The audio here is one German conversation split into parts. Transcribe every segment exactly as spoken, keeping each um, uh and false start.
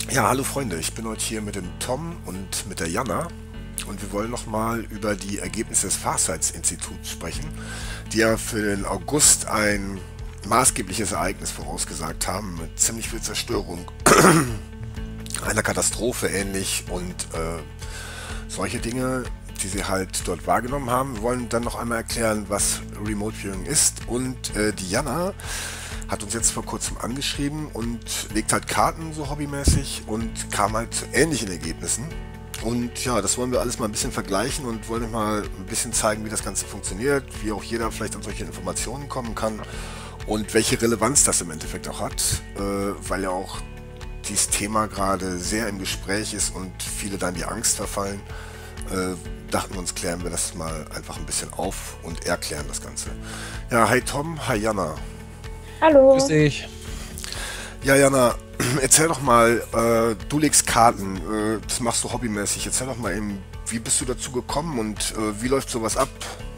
Ja, hallo Freunde, ich bin heute hier mit dem Tom und mit der Jana und wir wollen nochmal über die Ergebnisse des Farsights-Instituts sprechen, die ja für den August ein maßgebliches Ereignis vorausgesagt haben mit ziemlich viel Zerstörung, einer Katastrophe ähnlich und äh, solche Dinge, die sie halt dort wahrgenommen haben. Wir wollen dann noch einmal erklären, was Remote Viewing ist und äh, die Jana hat uns jetzt vor kurzem angeschrieben und legt halt Karten so hobbymäßig und kam halt zu ähnlichen Ergebnissen. Und ja, das wollen wir alles mal ein bisschen vergleichen und wollen euch mal ein bisschen zeigen, wie das Ganze funktioniert, wie auch jeder vielleicht an solche Informationen kommen kann und welche Relevanz das im Endeffekt auch hat, äh, weil ja auch dieses Thema gerade sehr im Gespräch ist und viele dann die Angst verfallen. Äh, dachten wir uns, klären wir das mal einfach ein bisschen auf und erklären das Ganze. Ja, hi Tom, hi Jana. Grüß Hallo. dich. Ja, Jana, erzähl doch mal, äh, du legst Karten, äh, das machst du hobbymäßig. Erzähl doch mal eben, wie bist du dazu gekommen und äh, wie läuft sowas ab?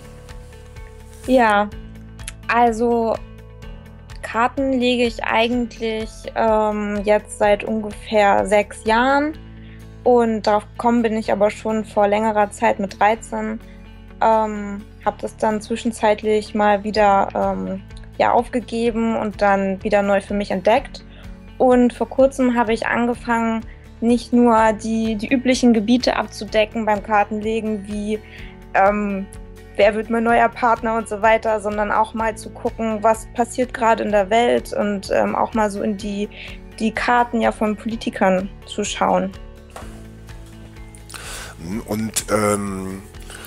Ja, also Karten lege ich eigentlich ähm, jetzt seit ungefähr sechs Jahren und darauf gekommen bin ich aber schon vor längerer Zeit mit dreizehn. Ähm, habe das dann zwischenzeitlich mal wieder ähm, ja, aufgegeben und dann wieder neu für mich entdeckt. Und vor kurzem habe ich angefangen, nicht nur die, die üblichen Gebiete abzudecken beim Kartenlegen, wie ähm, wer wird mein neuer Partner und so weiter, sondern auch mal zu gucken, was passiert gerade in der Welt und ähm, auch mal so in die, die Karten ja von Politikern zu schauen. Und ähm,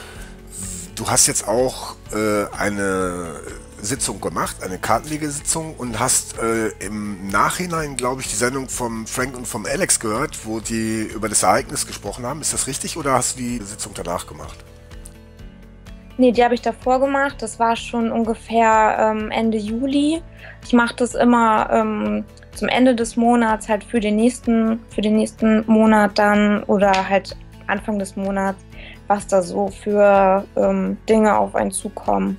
du hast jetzt auch äh, eine Sitzung gemacht, eine Kartenlegesitzung und hast äh, im Nachhinein, glaube ich, die Sendung vom Frank und vom Alex gehört, wo die über das Ereignis gesprochen haben. Ist das richtig oder hast du die Sitzung danach gemacht? Nee, die habe ich davor gemacht. Das war schon ungefähr ähm, Ende Juli. Ich mache das immer ähm, zum Ende des Monats halt für den nächsten, für den nächsten Monat dann oder halt Anfang des Monats, was da so für ähm, Dinge auf einen zukommen.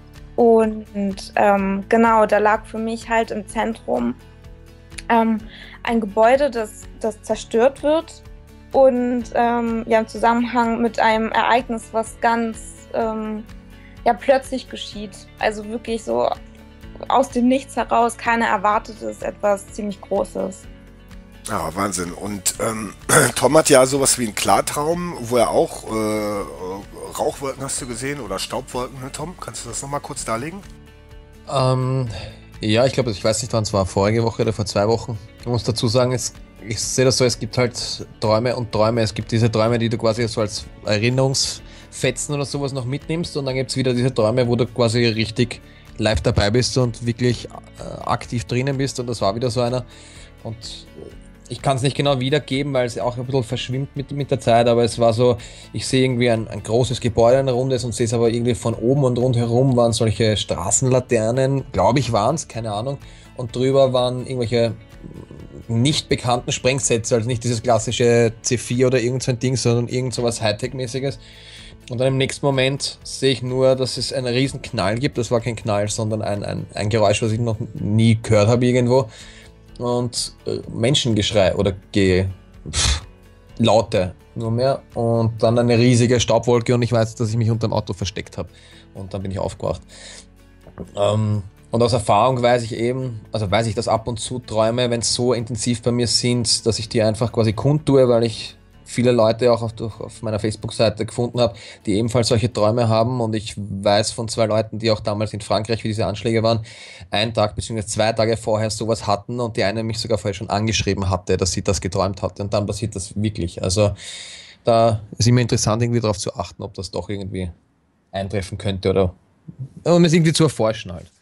Und ähm, genau, da lag für mich halt im Zentrum ähm, ein Gebäude, das, das zerstört wird und ähm, ja im Zusammenhang mit einem Ereignis, was ganz ähm, ja, plötzlich geschieht. Also wirklich so aus dem Nichts heraus, keiner erwartet es, etwas ziemlich Großes. Ja, Wahnsinn. Und ähm, Tom hat ja sowas wie einen Klartraum, wo er auch äh, Rauchwolken hast du gesehen oder Staubwolken, ne, Tom? Kannst du das nochmal kurz darlegen? Ähm, ja, ich glaube, ich weiß nicht, wann es war, vorige Woche oder vor zwei Wochen. Ich muss dazu sagen, es, ich sehe das so, es gibt halt Träume und Träume. Es gibt diese Träume, die du quasi so als Erinnerungsfetzen oder sowas noch mitnimmst und dann gibt es wieder diese Träume, wo du quasi richtig live dabei bist und wirklich äh, aktiv drinnen bist und das war wieder so einer. Und ich kann es nicht genau wiedergeben, weil es auch ein bisschen verschwimmt mit, mit der Zeit, aber es war so, ich sehe irgendwie ein, ein großes Gebäude, ein rundes und sehe es aber irgendwie von oben und rundherum waren solche Straßenlaternen, glaube ich waren es, keine Ahnung, und drüber waren irgendwelche nicht bekannten Sprengsätze, also nicht dieses klassische C vier oder irgend so ein Ding, sondern irgend so was Hightech-mäßiges. Und dann im nächsten Moment sehe ich nur, dass es einen riesen Knall gibt. Das war kein Knall, sondern ein, ein, ein Geräusch, was ich noch nie gehört habe irgendwo. Und äh, Menschengeschrei oder Ge pff, Laute nur mehr und dann eine riesige Staubwolke und ich weiß, dass ich mich unter dem Auto versteckt habe und dann bin ich aufgewacht. Ähm, und aus Erfahrung weiß ich eben, also weiß ich, dass ab und zu Träume, wenn es so intensiv bei mir sind, dass ich die einfach quasi kundtue, weil ich viele Leute auch auf, auf meiner Facebook-Seite gefunden habe, die ebenfalls solche Träume haben und ich weiß von zwei Leuten, die auch damals in Frankreich, wie diese Anschläge waren, einen Tag bzw. zwei Tage vorher sowas hatten und die eine mich sogar vorher schon angeschrieben hatte, dass sie das geträumt hatte und dann passiert das wirklich. Also da ist immer interessant, irgendwie darauf zu achten, ob das doch irgendwie eintreffen könnte oder um es irgendwie zu erforschen halt.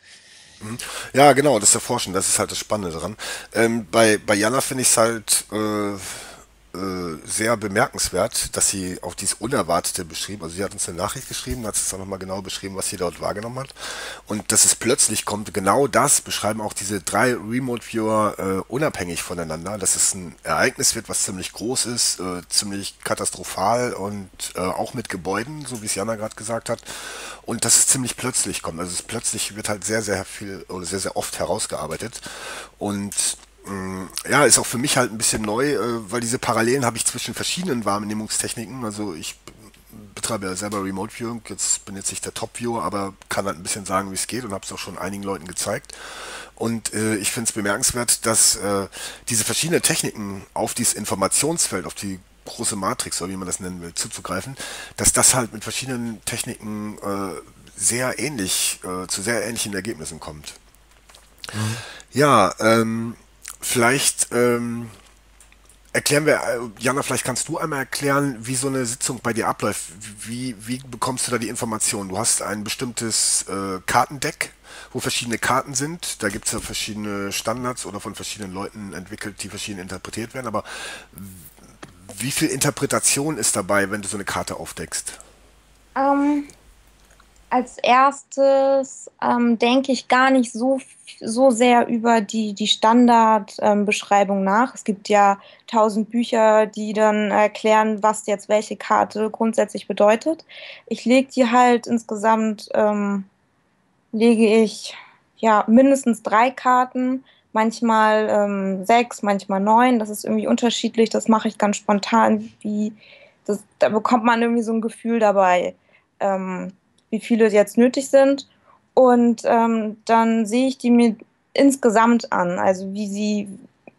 Ja, genau, das Erforschen, das ist halt das Spannende daran. Ähm, bei, bei Jana finde ich es halt äh, äh, sehr bemerkenswert, dass sie auch dieses Unerwartete beschrieben, also sie hat uns eine Nachricht geschrieben, hat es dann nochmal genau beschrieben, was sie dort wahrgenommen hat und dass es plötzlich kommt, genau das beschreiben auch diese drei Remote Viewer äh, unabhängig voneinander, dass es ein Ereignis wird, was ziemlich groß ist, äh, ziemlich katastrophal und äh, auch mit Gebäuden, so wie es Jana gerade gesagt hat und dass es ziemlich plötzlich kommt, also es plötzlich wird halt sehr, sehr viel oder sehr, sehr oft herausgearbeitet und Ja, ist auch für mich halt ein bisschen neu, äh, weil diese Parallelen habe ich zwischen verschiedenen Wahrnehmungstechniken. Also ich betreibe ja selber Remote Viewing, jetzt bin jetzt nicht der Top-Viewer, aber kann halt ein bisschen sagen, wie es geht und habe es auch schon einigen Leuten gezeigt. Und äh, ich finde es bemerkenswert, dass äh, diese verschiedenen Techniken auf dieses Informationsfeld, auf die große Matrix, oder wie man das nennen will, zuzugreifen, dass das halt mit verschiedenen Techniken äh, sehr ähnlich, äh, zu sehr ähnlichen Ergebnissen kommt. Mhm. Ja, ähm, vielleicht ähm, erklären wir, äh, Jana, vielleicht kannst du einmal erklären, wie so eine Sitzung bei dir abläuft. Wie, wie bekommst du da die Informationen? Du hast ein bestimmtes äh, Kartendeck, wo verschiedene Karten sind. Da gibt es ja verschiedene Standards oder von verschiedenen Leuten entwickelt, die verschieden interpretiert werden. Aber wie viel Interpretation ist dabei, wenn du so eine Karte aufdeckst? Ähm, Als erstes ähm, denke ich gar nicht so, so sehr über die, die Standardbeschreibung ähm, Beschreibung nach. Es gibt ja tausend Bücher, die dann erklären, was jetzt welche Karte grundsätzlich bedeutet. Ich lege die halt insgesamt, ähm, lege ich ja mindestens drei Karten, manchmal ähm, sechs, manchmal neun. Das ist irgendwie unterschiedlich. Das mache ich ganz spontan. Wie das, da bekommt man irgendwie so ein Gefühl dabei, ähm, wie viele jetzt nötig sind. Und ähm, dann sehe ich die mir insgesamt an. Also wie sie,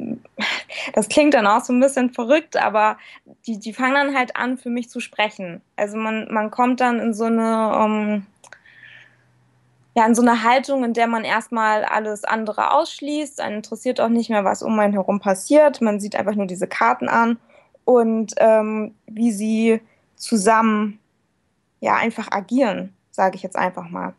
das klingt dann auch so ein bisschen verrückt, aber die, die fangen dann halt an, für mich zu sprechen. Also man, man kommt dann in so eine, ähm, ja, in so eine Haltung, in der man erstmal alles andere ausschließt. Einen interessiert auch nicht mehr, was um einen herum passiert. Man sieht einfach nur diese Karten an und ähm, wie sie zusammen ja einfach agieren, sage ich jetzt einfach mal.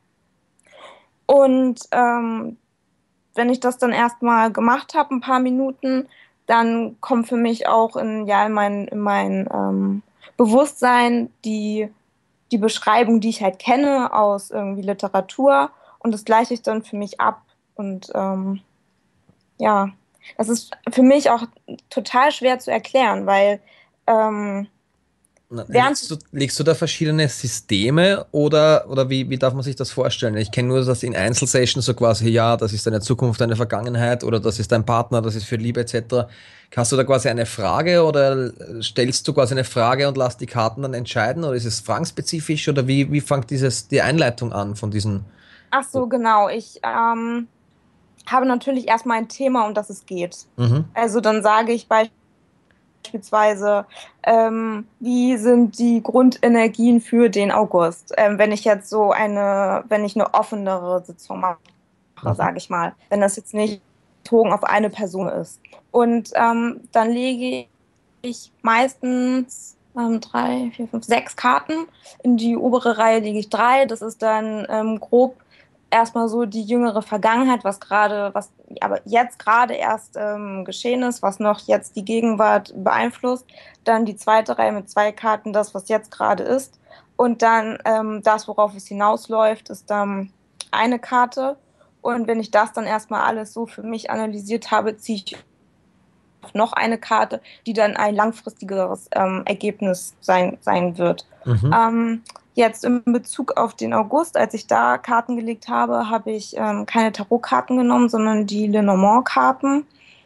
Und ähm, wenn ich das dann erstmal gemacht habe, ein paar Minuten, dann kommt für mich auch in, ja, in mein, in mein ähm, Bewusstsein die, die Beschreibung, die ich halt kenne aus irgendwie Literatur und das gleiche ich dann für mich ab. Und ähm, ja, das ist für mich auch total schwer zu erklären, weil ähm, Na, während Legst du, legst du da verschiedene Systeme oder, oder wie, wie darf man sich das vorstellen? Ich kenne nur das in Einzelsessions so quasi, ja, das ist deine Zukunft, deine Vergangenheit oder das ist dein Partner, das ist für Liebe et cetera. Hast du da quasi eine Frage oder stellst du quasi eine Frage und lass die Karten dann entscheiden oder ist es fragenspezifisch oder wie, wie fängt dieses, die Einleitung an von diesen? ach so, genau, ich ähm, habe natürlich erstmal ein Thema, um das es geht. Mhm. Also dann sage ich beispielsweise, ähm, wie sind die Grundenergien für den August? Ähm, wenn ich jetzt so eine, wenn ich eine offenere Sitzung mache, Mhm. sage ich mal, wenn das jetzt nicht bezogen auf eine Person ist. Und ähm, dann lege ich meistens ähm, drei, vier, fünf, sechs Karten. In die obere Reihe lege ich drei. Das ist dann ähm, grob erstmal so die jüngere Vergangenheit, was gerade, was aber jetzt gerade erst ähm, geschehen ist, was noch jetzt die Gegenwart beeinflusst. Dann die zweite Reihe mit zwei Karten, das, was jetzt gerade ist. Und dann ähm, das, worauf es hinausläuft, ist dann eine Karte. Und wenn ich das dann erstmal alles so für mich analysiert habe, ziehe ich noch eine Karte, die dann ein langfristigeres ähm, Ergebnis sein, sein wird. Mhm. Ähm, jetzt in Bezug auf den August, als ich da Karten gelegt habe, habe ich ähm, keine Tarotkarten genommen, sondern die Lenormand-Karten.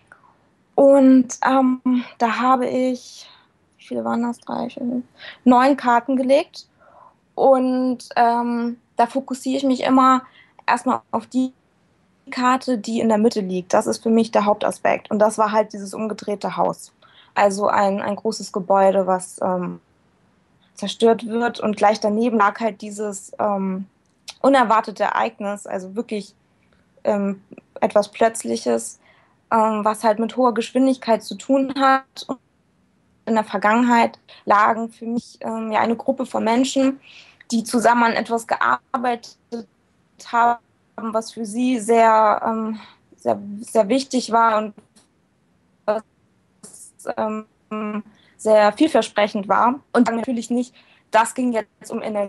Und ähm, da habe ich, wie viele waren das? Drei, vier, fünf, neun Karten gelegt. Und ähm, da fokussiere ich mich immer erstmal auf die Karte, die in der Mitte liegt. Das ist für mich der Hauptaspekt. Und das war halt dieses umgedrehte Haus. Also ein, ein großes Gebäude, was ähm, zerstört wird. Und gleich daneben lag halt dieses ähm, unerwartete Ereignis, also wirklich ähm, etwas Plötzliches, ähm, was halt mit hoher Geschwindigkeit zu tun hat. Und in der Vergangenheit lagen für mich ähm, ja eine Gruppe von Menschen, die zusammen an etwas gearbeitet haben, was für sie sehr, ähm, sehr, sehr wichtig war und was ähm, sehr vielversprechend war. Und dann natürlich nicht, das ging jetzt um Energie,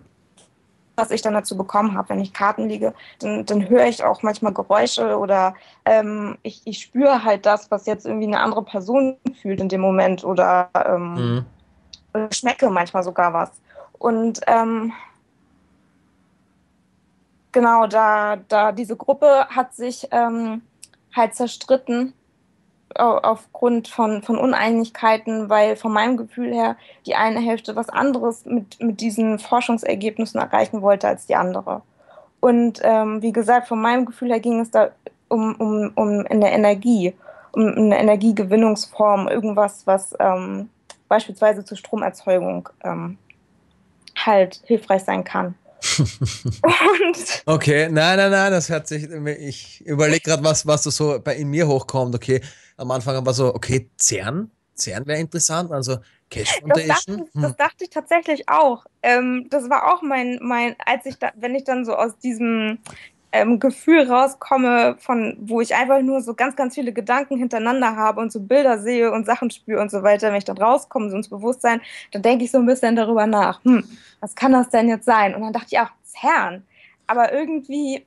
was ich dann dazu bekommen habe. Wenn ich Karten lege, dann, dann höre ich auch manchmal Geräusche oder ähm, ich, ich spüre halt das, was jetzt irgendwie eine andere Person fühlt in dem Moment oder ähm, Mhm. schmecke manchmal sogar was. Und ähm, genau, da, da diese Gruppe hat sich ähm, halt zerstritten au- aufgrund von, von Uneinigkeiten, weil von meinem Gefühl her die eine Hälfte was anderes mit, mit diesen Forschungsergebnissen erreichen wollte als die andere. Und ähm, wie gesagt, von meinem Gefühl her ging es da um, um, um eine Energie, um eine Energiegewinnungsform, irgendwas, was ähm, beispielsweise zur Stromerzeugung ähm, halt hilfreich sein kann. Und Okay, nein, nein, nein, das hört sich, ich überlege gerade, was, was da so bei in mir hochkommt. Okay, am Anfang war so, okay, CERN, CERN wäre interessant, also Cache das dachte, Foundation. ich- Hm. das dachte ich tatsächlich auch. Ähm, das war auch mein, mein, als ich da, wenn ich dann so aus diesem ähm, Gefühl rauskomme, von wo ich einfach nur so ganz, ganz viele Gedanken hintereinander habe und so Bilder sehe und Sachen spüre und so weiter, wenn ich dann rauskomme, so ins Bewusstsein, dann denke ich so ein bisschen darüber nach, hm, was kann das denn jetzt sein? Und dann dachte ich auch, CERN. Aber irgendwie,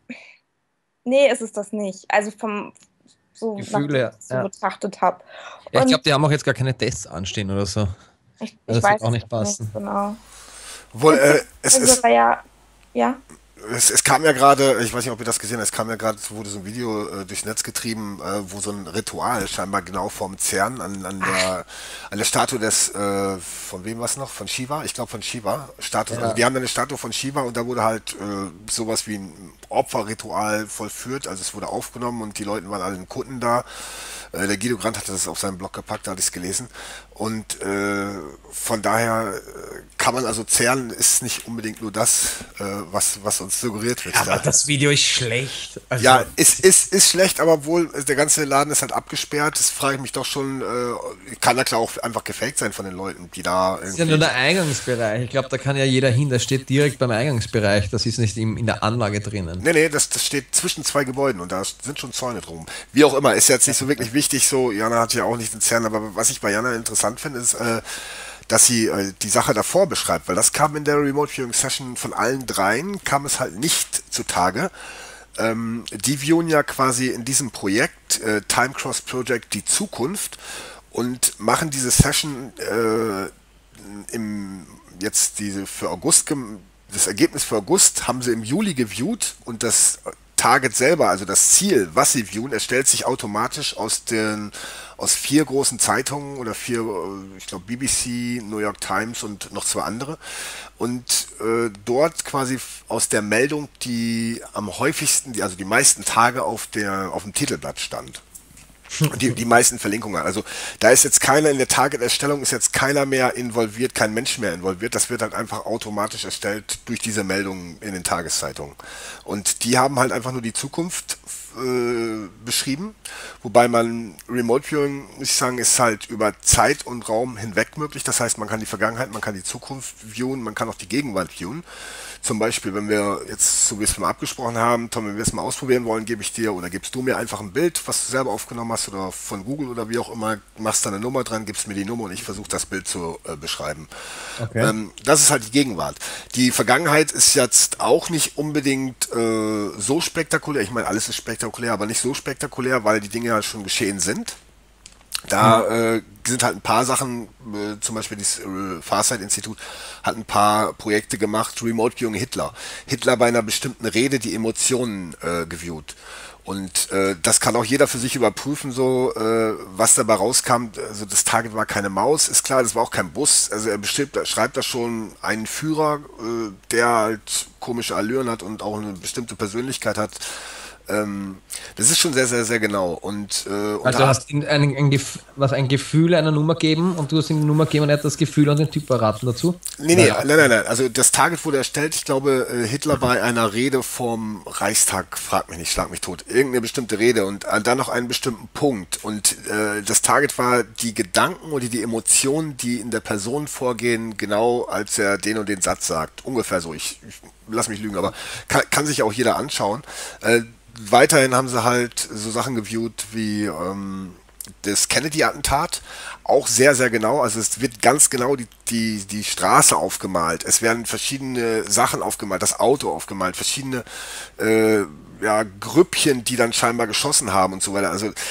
nee, ist es das nicht. Also vom, so nachdem ich Gefühle, es so ja. betrachtet habe. Ja, ich Und glaube, die haben auch jetzt gar keine Tests anstehen oder so. ich, Also ich das wird weiß auch es nicht passen. nicht genau. Obwohl, äh, es, Also, es, war ja, ja. Es, es kam ja gerade, ich weiß nicht, ob ihr das gesehen habt, es kam ja gerade, es wurde so ein Video äh, durchs Netz getrieben, äh, wo so ein Ritual scheinbar genau vorm CERN an, an der an der Statue des, äh, von wem was noch? Von Shiva? Ich glaube von Shiva. Statue, Ja. also die haben da eine Statue von Shiva und da wurde halt äh, sowas wie ein Opferritual vollführt, also es wurde aufgenommen und die Leute waren alle in Kutten da. Äh, der Guido Grant hatte das auf seinen Blog gepackt, da hatte ich es gelesen. Und äh, von daher äh, kann man also CERN ist nicht unbedingt nur das, äh, was, was uns suggeriert wird. Aber da. das Video ist schlecht. Also, Ja, ist, ist, ist schlecht, aber wohl, der ganze Laden ist halt abgesperrt. Das frage ich mich doch schon, äh, kann da klar auch einfach gefaked sein von den Leuten, die da das ist ja nur der Eingangsbereich. Ich glaube, da kann ja jeder hin. Das steht direkt beim Eingangsbereich. Das ist nicht im, in der Anlage drinnen. Nee, nee, das, das steht zwischen zwei Gebäuden und da sind schon Zäune drum. Wie auch immer, ist jetzt nicht so wirklich wichtig, so, Jana hat ja auch nicht den CERN, aber was ich bei Jana interessant finde, ist, äh, dass sie äh, die Sache davor beschreibt, weil das kam in der Remote Viewing Session von allen dreien, kam es halt nicht zutage. Ähm, die viewen ja quasi in diesem Projekt, äh, Time Cross Project, die Zukunft und machen diese Session äh, im jetzt diese für August gem- das Ergebnis für August haben sie im Juli geviewt und das Target selber, also das Ziel, was sie viewen, erstellt sich automatisch aus den aus vier großen Zeitungen oder vier, äh, ich glaube B B C, New York Times und noch zwei andere und äh, dort quasi f- aus der Meldung, die am häufigsten, die, also die meisten Tage auf der auf dem Titelblatt stand. Und die, die meisten Verlinkungen. Also da ist jetzt keiner in der Target-Erstellung, ist jetzt keiner mehr involviert, kein Mensch mehr involviert. Das wird halt einfach automatisch erstellt durch diese Meldungen in den Tageszeitungen. Und die haben halt einfach nur die Zukunft äh, beschrieben. Wobei man Remote Viewing, muss ich sagen, ist halt über Zeit und Raum hinweg möglich. Das heißt, man kann die Vergangenheit, man kann die Zukunft viewen, man kann auch die Gegenwart viewen. Zum Beispiel, wenn wir jetzt, so wie wir es mal abgesprochen haben, Tom, wenn wir es mal ausprobieren wollen, gebe ich dir oder gibst du mir einfach ein Bild, was du selber aufgenommen hast oder von Google oder wie auch immer, machst da eine Nummer dran, gibst mir die Nummer und ich versuche das Bild zu äh, beschreiben. Okay. Ähm, das ist halt die Gegenwart. Die Vergangenheit ist jetzt auch nicht unbedingt äh, so spektakulär. Ich meine, alles ist spektakulär, aber nicht so spektakulär, weil die Dinge ja schon geschehen sind. Da äh, sind halt ein paar Sachen, äh, zum Beispiel das äh, Farsight-Institut hat ein paar Projekte gemacht, Remote Viewing Hitler. Hitler bei einer bestimmten Rede die Emotionen äh, geviewt. Und äh, das kann auch jeder für sich überprüfen, so äh, was dabei rauskam. Also das Target war keine Maus, ist klar, das war auch kein Bus. Also er bestimmt, schreibt da schon einen Führer, äh, der halt komische Allüren hat und auch eine bestimmte Persönlichkeit hat. Ähm, das ist schon sehr, sehr, sehr genau. Und, äh, Also unter- du hast ihm ein, ein, Gef- was, ein Gefühl einer Nummer gegeben und du hast ihm die Nummer gegeben und er hat das Gefühl und den Typ erraten dazu? Nee, nee, Ja. nein, nein, nein. Also das Target wurde erstellt, ich glaube, äh, Hitler bei einer Rede vom Reichstag, frag mich nicht, schlag mich tot, irgendeine bestimmte Rede und äh, dann noch einen bestimmten Punkt. Und äh, das Target war die Gedanken oder die Emotionen, die in der Person vorgehen, genau als er den und den Satz sagt. Ungefähr so, ich, ich lass mich lügen, aber kann, kann sich auch jeder anschauen. Äh, weiterhin haben sie halt so Sachen geviewt wie ähm, das Kennedy-Attentat, auch sehr, sehr genau. Also es wird ganz genau die, die, die Straße aufgemalt. Es werden verschiedene Sachen aufgemalt, das Auto aufgemalt, verschiedene äh, ja, Grüppchen, die dann scheinbar geschossen haben und so weiter. Also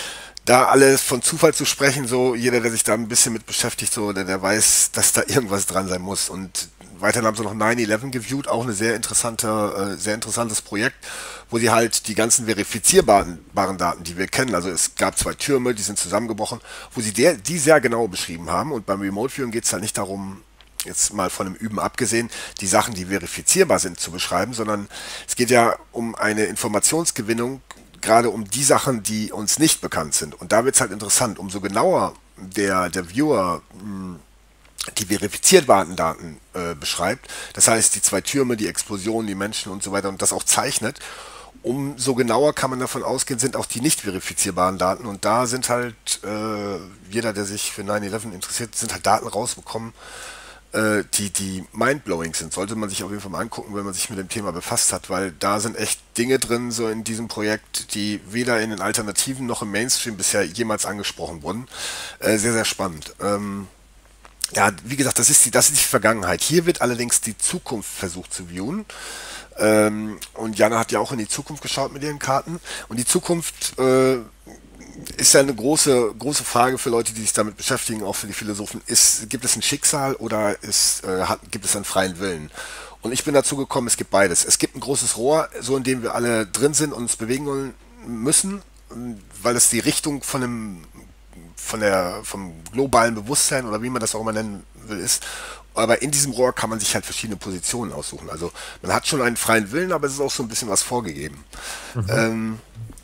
da alles von Zufall zu sprechen, so jeder, der sich da ein bisschen mit beschäftigt, so, der, der weiß, dass da irgendwas dran sein muss. Und weiterhin haben sie noch nine eleven geviewt, auch eine sehr interessante, äh, sehr interessantes Projekt, wo sie halt die ganzen verifizierbaren baren Daten, die wir kennen, also es gab zwei Türme, die sind zusammengebrochen, wo sie der, die sehr genau beschrieben haben. Und beim Remote Viewing geht es halt nicht darum, jetzt mal von dem Üben abgesehen, die Sachen, die verifizierbar sind, zu beschreiben, sondern es geht ja um eine Informationsgewinnung, gerade um die Sachen, die uns nicht bekannt sind. Und da wird es halt interessant, umso genauer der, der Viewer mh, die verifizierbaren Daten äh, beschreibt, das heißt die zwei Türme, die Explosionen, die Menschen und so weiter und das auch zeichnet, umso genauer kann man davon ausgehen, sind auch die nicht verifizierbaren Daten. Und da sind halt, äh, jeder, der sich für nine eleven interessiert, sind halt Daten rausbekommen, äh, die, die mindblowing sind. Sollte man sich auf jeden Fall mal angucken, wenn man sich mit dem Thema befasst hat, weil da sind echt Dinge drin, so in diesem Projekt, die weder in den Alternativen noch im Mainstream bisher jemals angesprochen wurden. Äh, sehr, sehr spannend. Ähm, ja, wie gesagt, das ist die, das ist die Vergangenheit. Hier wird allerdings die Zukunft versucht zu viewen. Ähm, und Jana hat ja auch in die Zukunft geschaut mit ihren Karten. Und die Zukunft äh, ist ja eine große, große Frage für Leute, die sich damit beschäftigen, auch für die Philosophen. Ist, gibt es ein Schicksal oder ist, äh, hat, gibt es einen freien Willen? Und ich bin dazu gekommen, es gibt beides. Es gibt ein großes Rohr, so in dem wir alle drin sind und uns bewegen müssen, weil es die Richtung von einem, von der, vom globalen Bewusstsein oder wie man das auch immer nennen will, ist. Aber in diesem Rohr kann man sich halt verschiedene Positionen aussuchen. Also man hat schon einen freien Willen, aber es ist auch so ein bisschen was vorgegeben. Mhm. Ähm,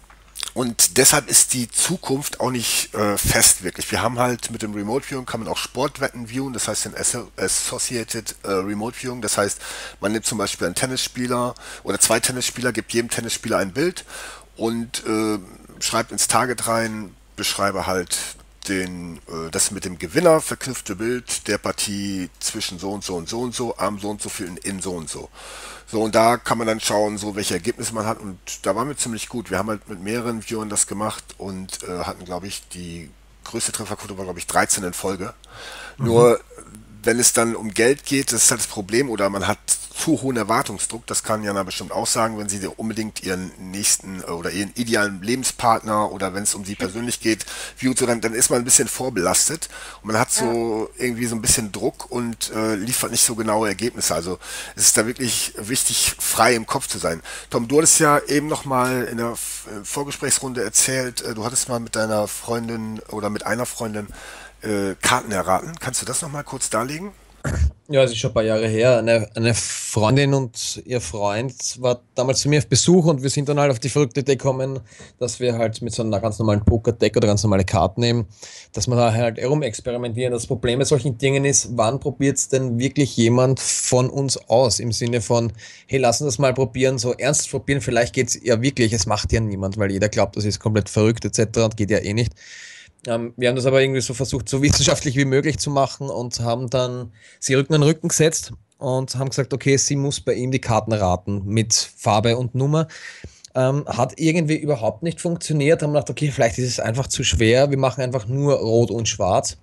Und deshalb ist die Zukunft auch nicht äh, fest wirklich. Wir haben halt mit dem Remote Viewing kann man auch Sportwetten viewen, das heißt den Associated äh, Remote Viewing. Das heißt, man nimmt zum Beispiel einen Tennisspieler oder zwei Tennisspieler, gibt jedem Tennisspieler ein Bild und äh, schreibt ins Target rein, beschreibe halt den, äh, das mit dem Gewinner verknüpfte Bild der Partie zwischen so und so und so und so, am so und so viel in, in so und so. So, und da kann man dann schauen, so welche Ergebnisse man hat. Und da waren wir ziemlich gut. Wir haben halt mit mehreren Viewern das gemacht und äh, hatten, glaube ich, die größte Trefferquote war, glaube ich, dreizehn in Folge. Mhm. Nur, wenn es dann um Geld geht, das ist halt das Problem, oder man hat zu hohen Erwartungsdruck, das kann Jana bestimmt auch sagen, wenn sie dir unbedingt ihren nächsten oder ihren idealen Lebenspartner oder wenn es um sie persönlich geht, viewt, so dann, dann ist man ein bisschen vorbelastet und man hat so ja. irgendwie so ein bisschen Druck und äh, liefert nicht so genaue Ergebnisse. Also es ist da wirklich wichtig, frei im Kopf zu sein. Tom, du hattest ja eben noch mal in der Vorgesprächsrunde erzählt, äh, du hattest mal mit deiner Freundin oder mit einer Freundin äh, Karten erraten. Kannst du das noch mal kurz darlegen? Ja, es ist schon ein paar Jahre her. Eine, eine Freundin und ihr Freund war damals zu mir auf Besuch und wir sind dann halt auf die verrückte Idee gekommen, dass wir halt mit so einer ganz normalen Poker-Deck oder ganz normale Karten nehmen, dass man da halt herumexperimentieren. Das Problem bei solchen Dingen ist, wann probiert es denn wirklich jemand von uns aus? Im Sinne von, hey, lass uns das mal probieren, so ernst probieren, vielleicht geht es ja wirklich, es macht ja niemand, weil jeder glaubt, das ist komplett verrückt et cetera und geht ja eh nicht. Ähm, wir haben das aber irgendwie so versucht, so wissenschaftlich wie möglich zu machen und haben dann sie Rücken an Rücken gesetzt und haben gesagt, okay, sie muss bei ihm die Karten raten mit Farbe und Nummer. Ähm, hat irgendwie überhaupt nicht funktioniert, haben gedacht, okay, vielleicht ist es einfach zu schwer, wir machen einfach nur Rot und Schwarz.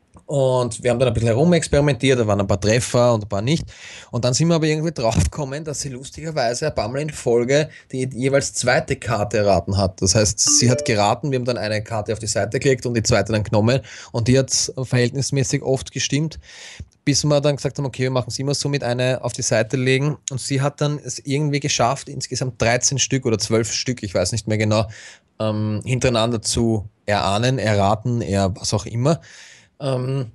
Und wir haben dann ein bisschen herumexperimentiert, da waren ein paar Treffer und ein paar nicht. Und dann sind wir aber irgendwie draufgekommen, dass sie lustigerweise ein paar Mal in Folge die jeweils zweite Karte erraten hat. Das heißt, sie hat geraten, wir haben dann eine Karte auf die Seite gelegt und die zweite dann genommen. Und die hat verhältnismäßig oft gestimmt, bis wir dann gesagt haben, okay, wir machen es immer so mit einer auf die Seite legen. Und sie hat dann es irgendwie geschafft, insgesamt dreizehn Stück oder zwölf Stück, ich weiß nicht mehr genau, ähm, hintereinander zu erahnen, erraten, er was auch immer. Ähm,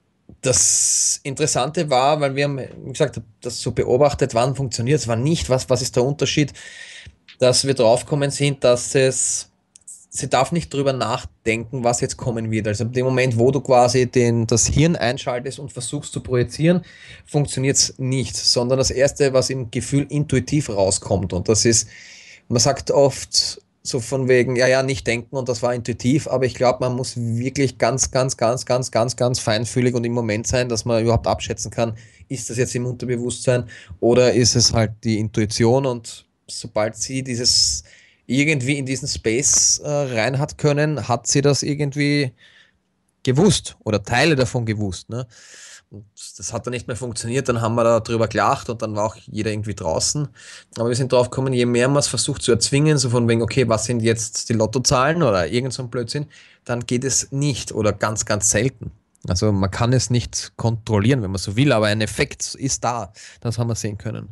das Interessante war, weil wir haben, wie gesagt, das so beobachtet, wann funktioniert es, wann nicht, was, was ist der Unterschied, dass wir draufgekommen sind, dass es, sie darf nicht drüber nachdenken, was jetzt kommen wird. Also in dem Moment, wo du quasi den, das Hirn einschaltest und versuchst zu projizieren, funktioniert es nicht, sondern das Erste, was im Gefühl intuitiv rauskommt, und das ist, man sagt oft, so von wegen, ja, ja, nicht denken und das war intuitiv, aber ich glaube, man muss wirklich ganz, ganz, ganz, ganz, ganz, ganz feinfühlig und im Moment sein, dass man überhaupt abschätzen kann, ist das jetzt im Unterbewusstsein oder ist es halt die Intuition, und sobald sie dieses irgendwie in diesen Space äh, rein hat können, hat sie das irgendwie gewusst oder Teile davon gewusst. Ne? Und das hat dann nicht mehr funktioniert, dann haben wir da drüber gelacht und dann war auch jeder irgendwie draußen. Aber wir sind drauf gekommen, je mehr man es versucht zu erzwingen, so von wegen, okay, was sind jetzt die Lottozahlen oder irgend so ein Blödsinn, dann geht es nicht oder ganz, ganz selten. Also man kann es nicht kontrollieren, wenn man so will, aber ein Effekt ist da. Das haben wir sehen können.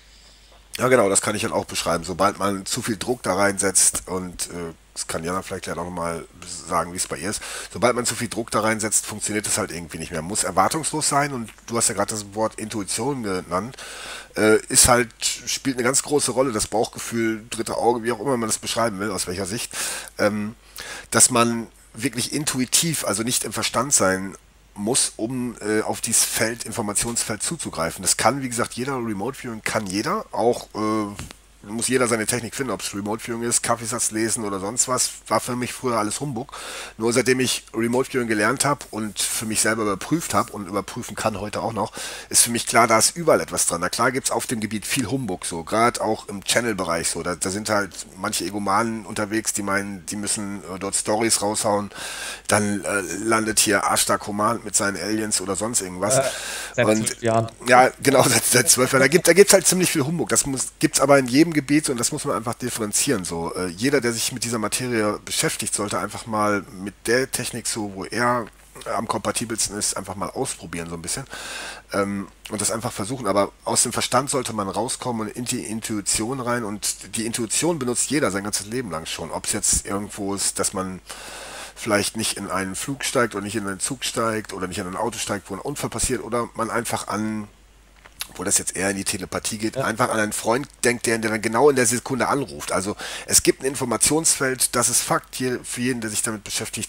Ja, genau, das kann ich dann auch beschreiben. Sobald man zu viel Druck da reinsetzt und äh, das kann Jana vielleicht ja noch mal sagen, wie es bei ihr ist. Sobald man zu viel Druck da reinsetzt, funktioniert das halt irgendwie nicht mehr. Man muss erwartungslos sein und du hast ja gerade das Wort Intuition genannt. Äh, ist halt, spielt eine ganz große Rolle, das Bauchgefühl, dritte Auge, wie auch immer man das beschreiben will, aus welcher Sicht. Ähm, dass man wirklich intuitiv, also nicht im Verstand sein muss, um äh, auf dieses Feld, Informationsfeld zuzugreifen. Das kann, wie gesagt, jeder. Remote Viewing kann jeder. Auch äh, muss jeder seine Technik finden, ob es Remote Viewing ist, Kaffeesatz lesen oder sonst was. War für mich früher alles Humbug. Nur seitdem ich Remote Viewing gelernt habe und für mich selber überprüft habe und überprüfen kann heute auch noch, ist für mich klar, da ist überall etwas dran. Na klar gibt es auf dem Gebiet viel Humbug, so gerade auch im Channel-Bereich so. Da, da sind halt manche Egomanen unterwegs, die meinen, die müssen äh, dort Stories raushauen. Dann äh, landet hier Ashtar Command mit seinen Aliens oder sonst irgendwas. Äh, seit und zwölf Jahren. Ja, genau, seit, seit zwölf Jahren. Da gibt es halt ziemlich viel Humbug. Das gibt es aber in jedem Gebiet und das muss man einfach differenzieren. So, äh, jeder, der sich mit dieser Materie beschäftigt, sollte einfach mal mit der Technik, so wo er am kompatibelsten ist, einfach mal ausprobieren, so ein bisschen. Ähm, und das einfach versuchen. Aber aus dem Verstand sollte man rauskommen und in die Intuition rein. Und die Intuition benutzt jeder sein ganzes Leben lang schon. Ob es jetzt irgendwo ist, dass man vielleicht nicht in einen Flug steigt oder nicht in einen Zug steigt oder nicht in ein Auto steigt, wo ein Unfall passiert oder man einfach an, wo das jetzt eher in die Telepathie geht, Ja. einfach an einen Freund denkt, der, der dann genau in der Sekunde anruft. Also es gibt ein Informationsfeld, das ist Fakt hier für jeden, der sich damit beschäftigt,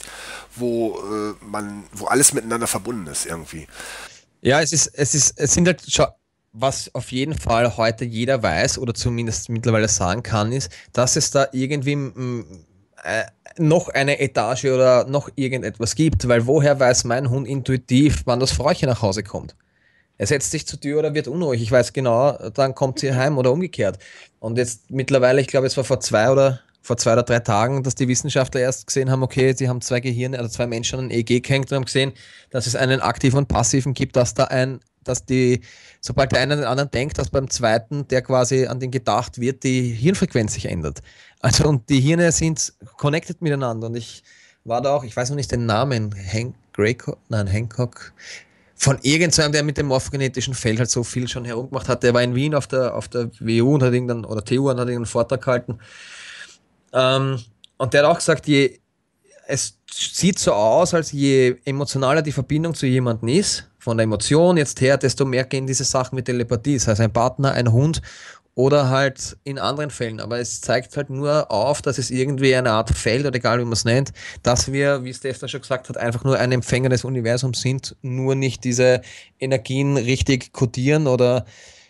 wo äh, man, wo alles miteinander verbunden ist irgendwie. Ja, es ist, es ist, es sind halt, schau, was auf jeden Fall heute jeder weiß oder zumindest mittlerweile sagen kann, ist, dass es da irgendwie mm, äh, noch eine Etage oder noch irgendetwas gibt, weil woher weiß mein Hund intuitiv, wann das Frauchen nach Hause kommt? Er setzt sich zur Tür oder wird unruhig. Ich weiß genau, dann kommt sie heim oder umgekehrt. Und jetzt mittlerweile, ich glaube, es war vor zwei oder vor zwei oder drei Tagen, dass die Wissenschaftler erst gesehen haben, okay, sie haben zwei Gehirne, also zwei Menschen an ein E E G gehängt und haben gesehen, dass es einen aktiven und passiven gibt, dass da ein, dass die, sobald der eine an den anderen denkt, dass beim zweiten, der quasi an den gedacht wird, die Hirnfrequenz sich ändert. Also und die Hirne sind connected miteinander. Und ich war da auch, ich weiß noch nicht den Namen, Hank Grayco, nein, Hancock, von irgendeinem, der mit dem morphogenetischen Feld halt so viel schon herumgemacht hat. Der war in Wien auf der, auf der W U und hat irgendeinen, oder T U und hat irgendeinen Vortrag gehalten. Ähm, und der hat auch gesagt, je, es sieht so aus, als je emotionaler die Verbindung zu jemandem ist, von der Emotion jetzt her, desto mehr gehen diese Sachen mit Telepathie. Das heißt, ein Partner, ein Hund oder halt in anderen Fällen. Aber es zeigt halt nur auf, dass es irgendwie eine Art Feld, oder egal wie man es nennt, dass wir, wie Stefan schon gesagt hat, einfach nur ein Empfänger des Universums sind, nur nicht diese Energien richtig kodieren oder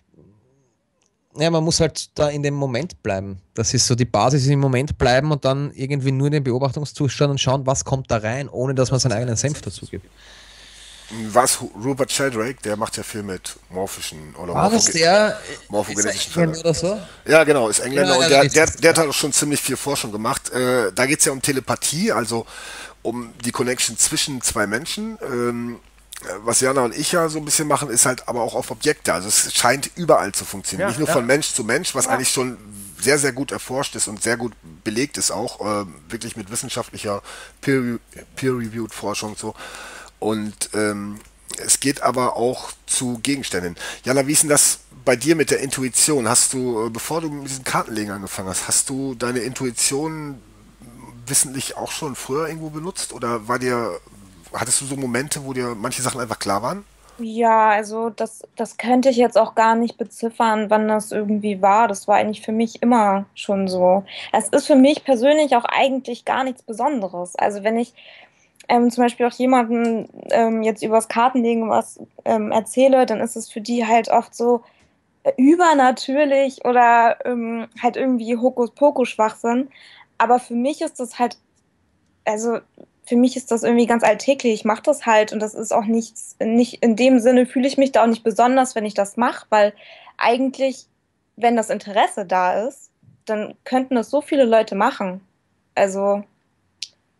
ja, man muss halt da in dem Moment bleiben. Das ist so die Basis, im Moment bleiben und dann irgendwie nur in den Beobachtungszustand und schauen, was kommt da rein, ohne dass man seinen eigenen Senf dazu gibt. Was Rupert Sheldrake, der macht ja viel mit morphischen oder War das der morphogenetischen Fällen Fällen. oder so? Ja, genau, ist Engländer Ja, und ja, der, richtig. der, der hat auch schon ziemlich viel Forschung gemacht. Äh, da geht es ja um Telepathie, also um die Connection zwischen zwei Menschen. Ähm, was Jana und ich ja so ein bisschen machen, ist halt aber auch auf Objekte. Also es scheint überall zu funktionieren. Ja, Nicht nur ja. von Mensch zu Mensch, was eigentlich schon sehr, sehr gut erforscht ist und sehr gut belegt ist auch. Äh, wirklich mit wissenschaftlicher Peer- Peer-Reviewed Forschung und so. Und ähm, es geht aber auch zu Gegenständen. Jana, wie ist denn das bei dir mit der Intuition? Hast du, äh, bevor du mit diesen Kartenlegen angefangen hast, hast du deine Intuition wissentlich auch schon früher irgendwo benutzt? Oder war dir, hattest du so Momente, wo dir manche Sachen einfach klar waren? Ja, also das, das könnte ich jetzt auch gar nicht beziffern, wann das irgendwie war. Das war eigentlich für mich immer schon so. Es ist für mich persönlich auch eigentlich gar nichts Besonderes. Also wenn ich ähm, zum Beispiel auch jemanden ähm, jetzt übers Kartenlegen was ähm, erzähle, dann ist es für die halt oft so äh, übernatürlich oder ähm, halt irgendwie Hokuspokus-Schwachsinn. Aber für mich ist das halt, also für mich ist das irgendwie ganz alltäglich. Ich mache das halt und das ist auch nichts, nicht in dem Sinne fühle ich mich da auch nicht besonders, wenn ich das mache, weil eigentlich, wenn das Interesse da ist, dann könnten das so viele Leute machen. Also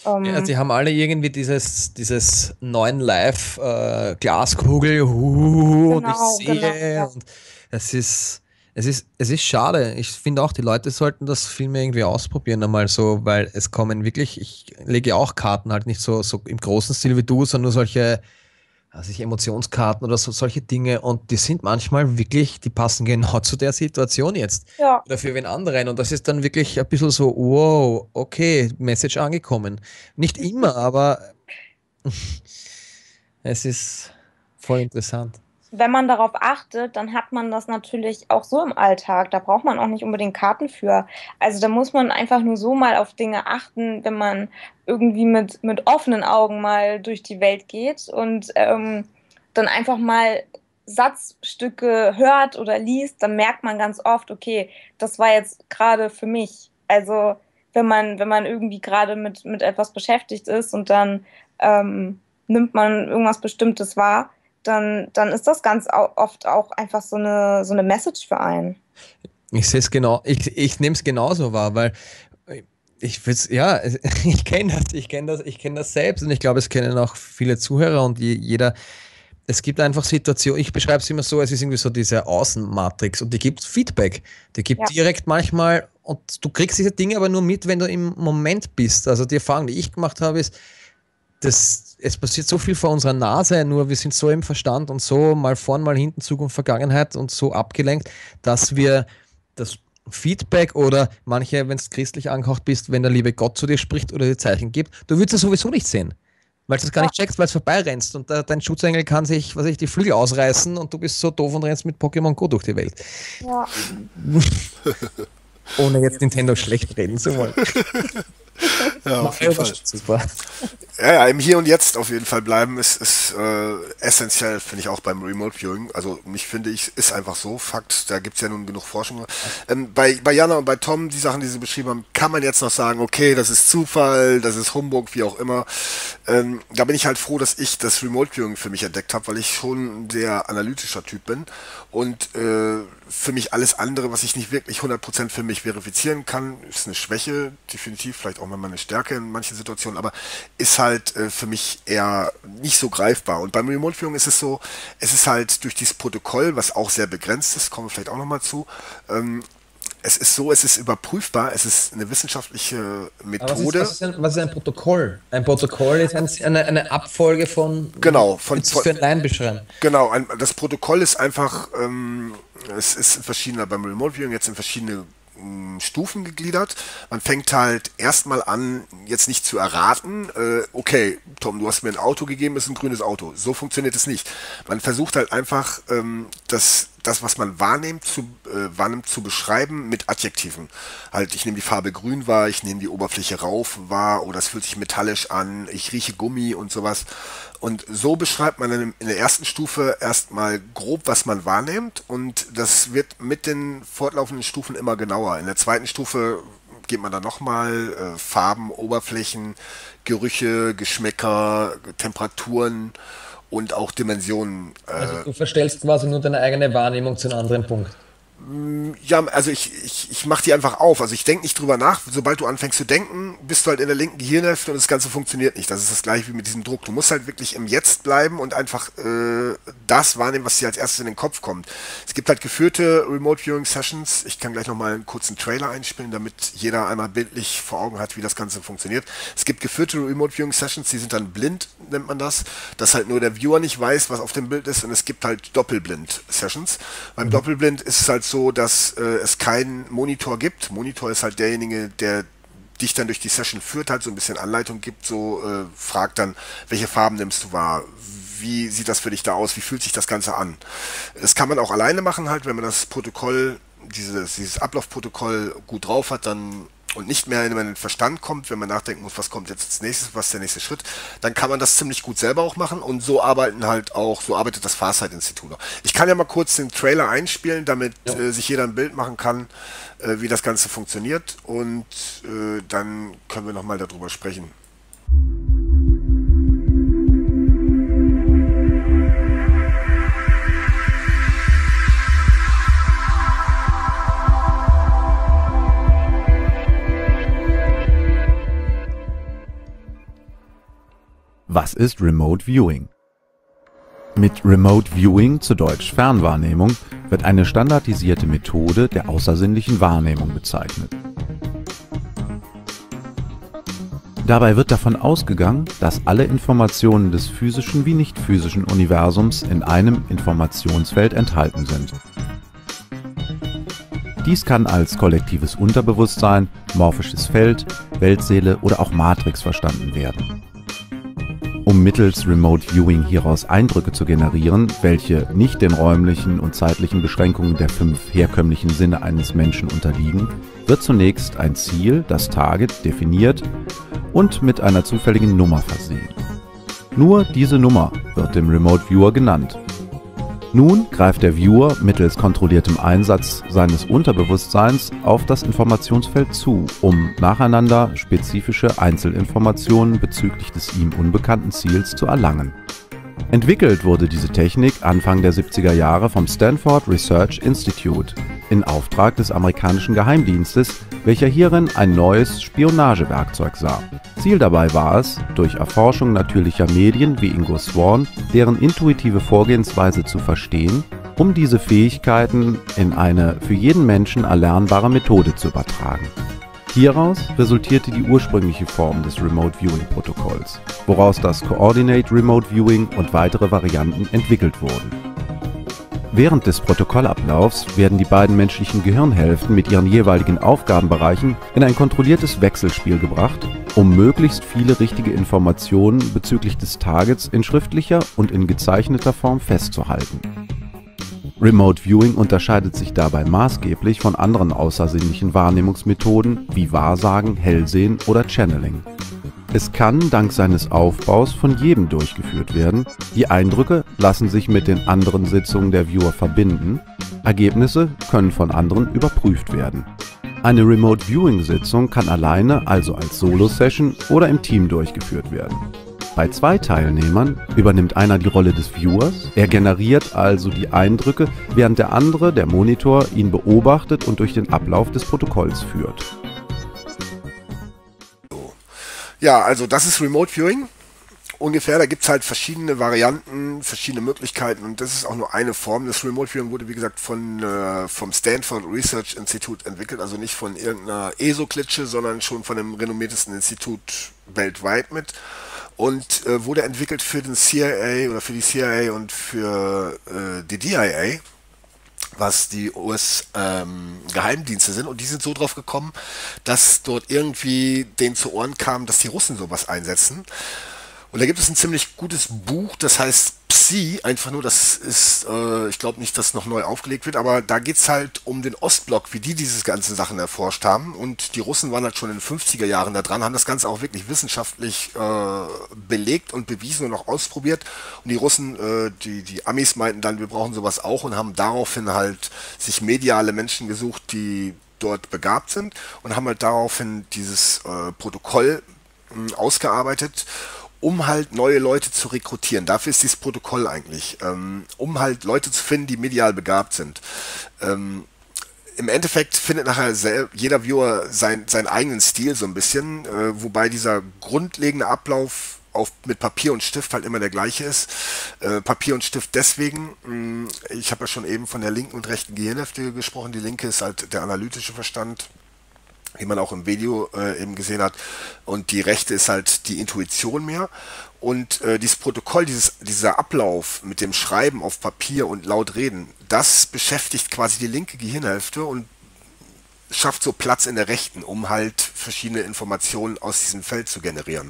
Ähm, Ja, sie haben alle irgendwie dieses, dieses neuen Live äh, Glaskugel uh, und ich genau, sehe genau, ja. und es ist, es ist, es ist schade. Ich finde auch, die Leute sollten das viel mehr irgendwie ausprobieren einmal so, weil es kommen wirklich, ich lege auch Karten halt nicht so, so im großen Stil wie du, sondern nur solche, also ich Emotionskarten oder so, solche Dinge und die sind manchmal wirklich, die passen genau zu der Situation jetzt Ja, oder für wen anderen und das ist dann wirklich ein bisschen so, wow, okay, Message angekommen. Nicht immer, aber es ist voll interessant. wenn man darauf achtet, dann hat man das natürlich auch so im Alltag. Da braucht man auch nicht unbedingt Karten für. Also da muss man einfach nur so mal auf Dinge achten, wenn man irgendwie mit, mit offenen Augen mal durch die Welt geht und ähm, dann einfach mal Satzstücke hört oder liest, dann merkt man ganz oft, okay, das war jetzt gerade für mich. Also wenn man, wenn man irgendwie gerade mit, mit etwas beschäftigt ist und dann ähm, nimmt man irgendwas Bestimmtes wahr, dann, dann ist das ganz au- oft auch einfach so eine, so eine Message für einen. Ich sehe es genau, ich, ich nehme es genauso wahr, weil ich will's, ja, ich kenne das, ich kenne das, ich kenne das selbst und ich glaube, es kennen auch viele Zuhörer und je, jeder, es gibt einfach Situationen, ich beschreibe es immer so, es ist irgendwie so diese Außenmatrix und die gibt Feedback, die gibt Ja, direkt manchmal und du kriegst diese Dinge aber nur mit, wenn du im Moment bist. Also die Erfahrung, die ich gemacht habe, ist, das, es passiert so viel vor unserer Nase, nur wir sind so im Verstand und so mal vorn, mal hinten, Zukunft, Vergangenheit und so abgelenkt, dass wir das Feedback oder manche, wenn du christlich angehaucht bist, wenn der liebe Gott zu dir spricht oder dir Zeichen gibt, du würdest es sowieso nicht sehen. Weil du das gar ja, nicht checkst, weil es vorbeirennst und äh, dein Schutzengel kann sich, was weiß ich, die Flügel ausreißen und du bist so doof und rennst mit Pokémon Go durch die Welt. ja. Ohne jetzt Nintendo schlecht reden zu wollen. Ja, auf Mario jeden war Fall. schon super. Ja, ja, im Hier und Jetzt auf jeden Fall bleiben ist, ist äh, essentiell, finde ich auch beim Remote Viewing. Also mich finde ich, ist einfach so, Fakt, da gibt's ja nun genug Forschung. Ähm, bei, bei Jana und bei Tom, die Sachen, die sie beschrieben haben, kann man jetzt noch sagen, okay, das ist Zufall, das ist Humbug, wie auch immer. Ähm, da bin ich halt froh, dass ich das Remote Viewing für mich entdeckt habe, weil ich schon ein sehr analytischer Typ bin und äh, für mich alles andere, was ich nicht wirklich hundert Prozent für mich verifizieren kann, ist eine Schwäche, definitiv, vielleicht auch mal eine Stärke in manchen Situationen, aber ist halt äh, für mich eher nicht so greifbar. Und beim Remote Viewing ist es so, es ist halt durch dieses Protokoll, was auch sehr begrenzt ist, kommen wir vielleicht auch nochmal zu, ähm, es ist so, es ist überprüfbar, es ist eine wissenschaftliche Aber was ist, was Methode. ist, ein, was ist ein Protokoll? Ein Protokoll ist ein, eine, eine Abfolge von, Genau, von, willst du von es für ein Laien beschreiben? genau, ein, das Protokoll ist einfach, ähm, es ist in verschiedener, beim Remote Viewing jetzt in verschiedene ähm, Stufen gegliedert. Man fängt halt erstmal an, jetzt nicht zu erraten, äh, okay, Tom, du hast mir ein Auto gegeben, ist ein grünes Auto. So funktioniert es nicht. Man versucht halt einfach, ähm, das, das, was man wahrnimmt, zu, äh, wahrnimmt, zu beschreiben mit Adjektiven. Halt, ich nehme die Farbe grün wahr, ich nehme die Oberfläche rauf wahr oder es fühlt sich metallisch an, ich rieche Gummi und sowas. Und so beschreibt man dann in der ersten Stufe erstmal grob, was man wahrnimmt und das wird mit den fortlaufenden Stufen immer genauer. In der zweiten Stufe geht man dann nochmal äh, Farben, Oberflächen, Gerüche, Geschmäcker, Temperaturen und auch Dimensionen. Also Äh, du verstellst quasi nur deine eigene Wahrnehmung zu einem anderen Punkt. ja, also ich, ich, ich mache die einfach auf. Also ich denke nicht drüber nach. Sobald du anfängst zu denken, bist du halt in der linken Gehirnhälfte und das Ganze funktioniert nicht. Das ist das gleiche wie mit diesem Druck. Du musst halt wirklich im Jetzt bleiben und einfach äh, das wahrnehmen, was dir als erstes in den Kopf kommt. Es gibt halt geführte Remote Viewing Sessions. Ich kann gleich nochmal einen kurzen Trailer einspielen, damit jeder einmal bildlich vor Augen hat, wie das Ganze funktioniert. Es gibt geführte Remote Viewing Sessions, die sind dann blind, nennt man das, dass halt nur der Viewer nicht weiß, was auf dem Bild ist und es gibt halt Doppelblind Sessions. Beim Doppelblind ist es halt so, dass äh, es keinen Monitor gibt. Monitor ist halt derjenige, der dich dann durch die Session führt, halt so ein bisschen Anleitung gibt, so äh, fragt dann, welche Farben nimmst du wahr? Wie sieht das für dich da aus? Wie fühlt sich das Ganze an? Das kann man auch alleine machen halt, wenn man das Protokoll, dieses, dieses Ablaufprotokoll gut drauf hat, dann und nicht mehr in den Verstand kommt, wenn man nachdenken muss, was kommt jetzt als nächstes, was ist der nächste Schritt, dann kann man das ziemlich gut selber auch machen und so arbeiten halt auch, so arbeitet das Farsight-Institut auch. Ich kann ja mal kurz den Trailer einspielen, damit Ja. äh, sich jeder ein Bild machen kann, äh, wie das Ganze funktioniert und äh, dann können wir nochmal darüber sprechen. ist Remote Viewing. Mit Remote Viewing, zu Deutsch Fernwahrnehmung, wird eine standardisierte Methode der außersinnlichen Wahrnehmung bezeichnet. Dabei wird davon ausgegangen, dass alle Informationen des physischen wie nicht physischen Universums in einem Informationsfeld enthalten sind. Dies kann als kollektives Unterbewusstsein, morphisches Feld, Weltseele oder auch Matrix verstanden werden. Um mittels Remote Viewing hieraus Eindrücke zu generieren, welche nicht den räumlichen und zeitlichen Beschränkungen der fünf herkömmlichen Sinne eines Menschen unterliegen, wird zunächst ein Ziel, das Target, definiert und mit einer zufälligen Nummer versehen. Nur diese Nummer wird dem Remote Viewer genannt. Nun greift der Viewer mittels kontrolliertem Einsatz seines Unterbewusstseins auf das Informationsfeld zu, um nacheinander spezifische Einzelinformationen bezüglich des ihm unbekannten Ziels zu erlangen. Entwickelt wurde diese Technik Anfang der siebziger Jahre vom Stanford Research Institute in Auftrag des amerikanischen Geheimdienstes, welcher hierin ein neues Spionagewerkzeug sah. Ziel dabei war es, durch Erforschung natürlicher Medien wie Ingo Swann deren intuitive Vorgehensweise zu verstehen, um diese Fähigkeiten in eine für jeden Menschen erlernbare Methode zu übertragen. Hieraus resultierte die ursprüngliche Form des Remote Viewing Protokolls, woraus das Coordinate Remote Viewing und weitere Varianten entwickelt wurden. Während des Protokollablaufs werden die beiden menschlichen Gehirnhälften mit ihren jeweiligen Aufgabenbereichen in ein kontrolliertes Wechselspiel gebracht, um möglichst viele richtige Informationen bezüglich des Targets in schriftlicher und in gezeichneter Form festzuhalten. Remote Viewing unterscheidet sich dabei maßgeblich von anderen außersinnlichen Wahrnehmungsmethoden wie Wahrsagen, Hellsehen oder Channeling. Es kann dank seines Aufbaus von jedem durchgeführt werden, die Eindrücke lassen sich mit den anderen Sitzungen der Viewer verbinden, Ergebnisse können von anderen überprüft werden. Eine Remote Viewing Sitzung kann alleine, also als Solo-Session oder im Team durchgeführt werden. Bei zwei Teilnehmern übernimmt einer die Rolle des Viewers, er generiert also die Eindrücke, während der andere, der Monitor, ihn beobachtet und durch den Ablauf des Protokolls führt. Ja, also das ist Remote Viewing. Ungefähr, da gibt es halt verschiedene Varianten, verschiedene Möglichkeiten und das ist auch nur eine Form. Das Remote Viewing wurde wie gesagt von, äh, vom Stanford Research Institute entwickelt, also nicht von irgendeiner E S O-Klitsche, sondern schon von dem renommiertesten Institut weltweit mit und äh, wurde entwickelt für den C I A oder für die C I A und für äh, die D I A, was die U S-Geheimdienste ähm, sind und die sind so drauf gekommen, dass dort irgendwie denen zu Ohren kam, dass die Russen sowas einsetzen. Und da gibt es ein ziemlich gutes Buch, das heißt Psi, einfach nur, das ist, äh, ich glaube nicht, dass noch neu aufgelegt wird, aber da geht es halt um den Ostblock, wie die diese ganzen Sachen erforscht haben. Und die Russen waren halt schon in den fünfziger Jahren da dran, haben das Ganze auch wirklich wissenschaftlich äh, belegt und bewiesen und auch ausprobiert. Und die Russen, äh, die, die Amis meinten dann, wir brauchen sowas auch und haben daraufhin halt sich mediale Menschen gesucht, die dort begabt sind und haben halt daraufhin dieses äh, Protokoll mh, ausgearbeitet, um halt neue Leute zu rekrutieren. Dafür ist dieses Protokoll eigentlich, ähm, um halt Leute zu finden, die medial begabt sind. Ähm, Im Endeffekt findet nachher sel- jeder Viewer sein, seinen eigenen Stil so ein bisschen, äh, wobei dieser grundlegende Ablauf auf, mit Papier und Stift halt immer der gleiche ist. Äh, Papier und Stift deswegen, mh, ich habe ja schon eben von der linken und rechten Gehirnhälfte gesprochen, die linke ist halt der analytische Verstand, wie man auch im Video äh, eben gesehen hat. Und die rechte ist halt die Intuition mehr. Und äh, dieses Protokoll, dieses, dieser Ablauf mit dem Schreiben auf Papier und laut reden, das beschäftigt quasi die linke Gehirnhälfte und schafft so Platz in der rechten, um halt verschiedene Informationen aus diesem Feld zu generieren.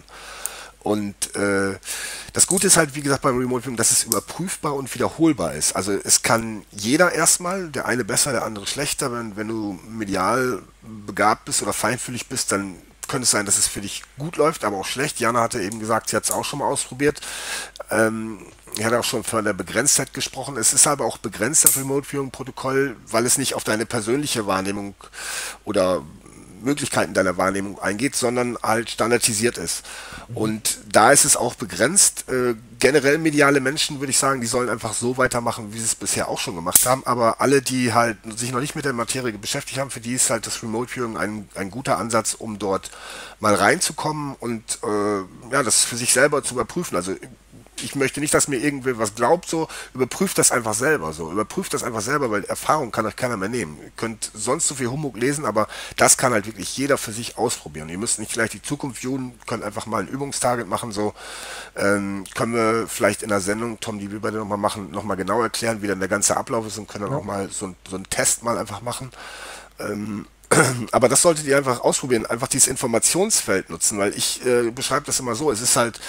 Und äh, das Gute ist halt, wie gesagt, beim Remote Viewing, dass es überprüfbar und wiederholbar ist. Also es kann jeder erstmal, der eine besser, der andere schlechter. Wenn, wenn du medial begabt bist oder feinfühlig bist, dann könnte es sein, dass es für dich gut läuft, aber auch schlecht. Jana hatte eben gesagt, sie hat es auch schon mal ausprobiert. Ähm, ich hatte auch schon von der Begrenztheit gesprochen. Es ist aber auch begrenzt, das Remote Viewing Protokoll, weil es nicht auf deine persönliche Wahrnehmung oder Möglichkeiten deiner Wahrnehmung eingeht, sondern halt standardisiert ist. Und da ist es auch begrenzt. Äh, generell mediale Menschen, würde ich sagen, die sollen einfach so weitermachen, wie sie es bisher auch schon gemacht haben. Aber alle, die halt sich noch nicht mit der Materie beschäftigt haben, für die ist halt das Remote Viewing ein, ein guter Ansatz, um dort mal reinzukommen und äh, ja, das für sich selber zu überprüfen. Also ich möchte nicht, dass mir irgendwer was glaubt, so, überprüft das einfach selber, so, überprüft das einfach selber, weil Erfahrung kann euch keiner mehr nehmen. Ihr könnt sonst so viel Humbug lesen, aber das kann halt wirklich jeder für sich ausprobieren. Ihr müsst nicht vielleicht die Zukunft viewen, könnt einfach mal ein Übungstarget machen, so, ähm, können wir vielleicht in der Sendung, Tom, die wir beide nochmal machen, nochmal genau erklären, wie dann der ganze Ablauf ist und können dann Ja. auch mal so, so einen Test mal einfach machen. Ähm, aber das solltet ihr einfach ausprobieren, einfach dieses Informationsfeld nutzen, weil ich äh, beschreibe das immer so, es ist halt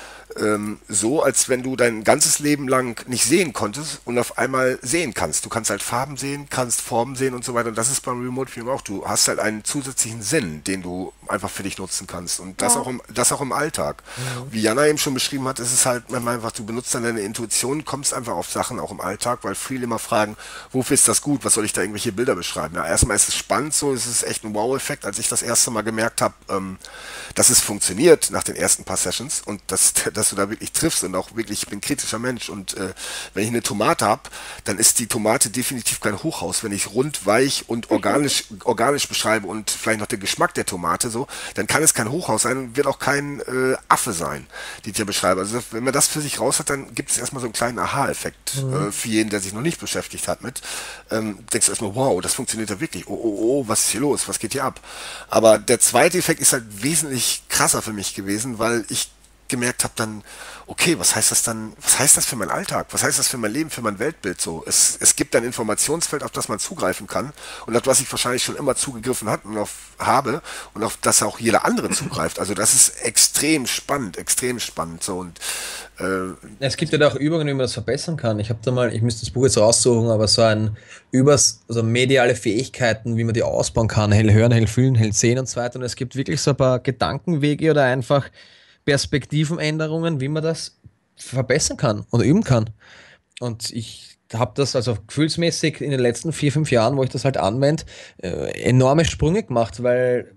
ähm, so, als wenn du dein ganzes Leben lang nicht sehen konntest und auf einmal sehen kannst. Du kannst halt Farben sehen, kannst Formen sehen und so weiter. Und das ist beim Remote Viewing auch. Du hast halt einen zusätzlichen Sinn, den du einfach für dich nutzen kannst. Und das Ja. auch im, das auch im Alltag. Wie Jana eben schon beschrieben hat, ist es halt manchmal einfach, du benutzt dann deine Intuition, kommst einfach auf Sachen auch im Alltag, weil viele immer fragen, wofür ist das gut? Was soll ich da irgendwelche Bilder beschreiben? Ja, erstmal ist es spannend so, es ist echt ein Wow-Effekt, als ich das erste Mal gemerkt habe, ähm, dass es funktioniert nach den ersten paar Sessions und dass, dass du da wirklich triffst und auch wirklich, ich bin ein kritischer Mensch und äh, wenn ich eine Tomate habe, dann ist die Tomate definitiv kein Hochhaus. Wenn ich rund, weich und organisch, organisch beschreibe und vielleicht noch den Geschmack der Tomate so, dann kann es kein Hochhaus sein und wird auch kein äh, Affe sein, die ich hier beschreibe. Also wenn man das für sich raus hat, dann gibt es erstmal so einen kleinen Aha-Effekt äh, für jeden, der sich noch nicht beschäftigt hat mit. Ähm, denkst du erstmal, wow, das funktioniert ja wirklich. Oh, oh, oh, was ist hier los? Was geht hier ab? Aber der zweite Effekt ist halt wesentlich krasser für mich gewesen, weil ich gemerkt habe dann, okay, was heißt das dann, was heißt das für meinen Alltag? Was heißt das für mein Leben, für mein Weltbild so? Es, es gibt ein Informationsfeld, auf das man zugreifen kann und auf was ich wahrscheinlich schon immer zugegriffen hat und auf, habe und auf das auch jeder andere zugreift. Also das ist extrem spannend, extrem spannend so und äh, Es gibt ja da auch Übungen, wie man das verbessern kann. Ich habe da mal, ich müsste das Buch jetzt raussuchen, aber so ein übers, also mediale Fähigkeiten, wie man die ausbauen kann, hell hören, hell fühlen, hell sehen und so weiter. Und es gibt wirklich so ein paar Gedankenwege oder einfach Perspektivenänderungen, wie man das verbessern kann oder üben kann. Und ich habe das also gefühlsmäßig in den letzten vier, fünf Jahren, wo ich das halt anwende, äh, enorme Sprünge gemacht, weil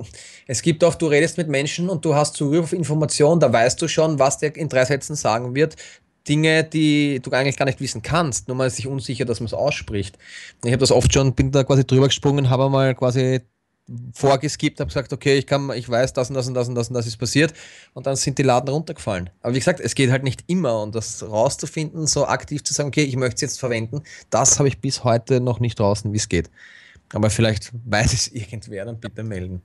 es gibt oft, du redest mit Menschen und du hast Zugriff auf Informationen, da weißt du schon, was der in drei Sätzen sagen wird. Dinge, die du eigentlich gar nicht wissen kannst, nur man ist sich unsicher, dass man es ausspricht. Ich habe das oft schon, bin da quasi drüber gesprungen, habe mal quasi vorgeskippt, habe gesagt, okay, ich kann, ich weiß, das und das und das und das und das ist passiert und dann sind die Laden runtergefallen. Aber wie gesagt, es geht halt nicht immer und das rauszufinden, so aktiv zu sagen, okay, ich möchte es jetzt verwenden, das habe ich bis heute noch nicht draußen, wie es geht. Aber vielleicht weiß es irgendwer, dann bitte melden.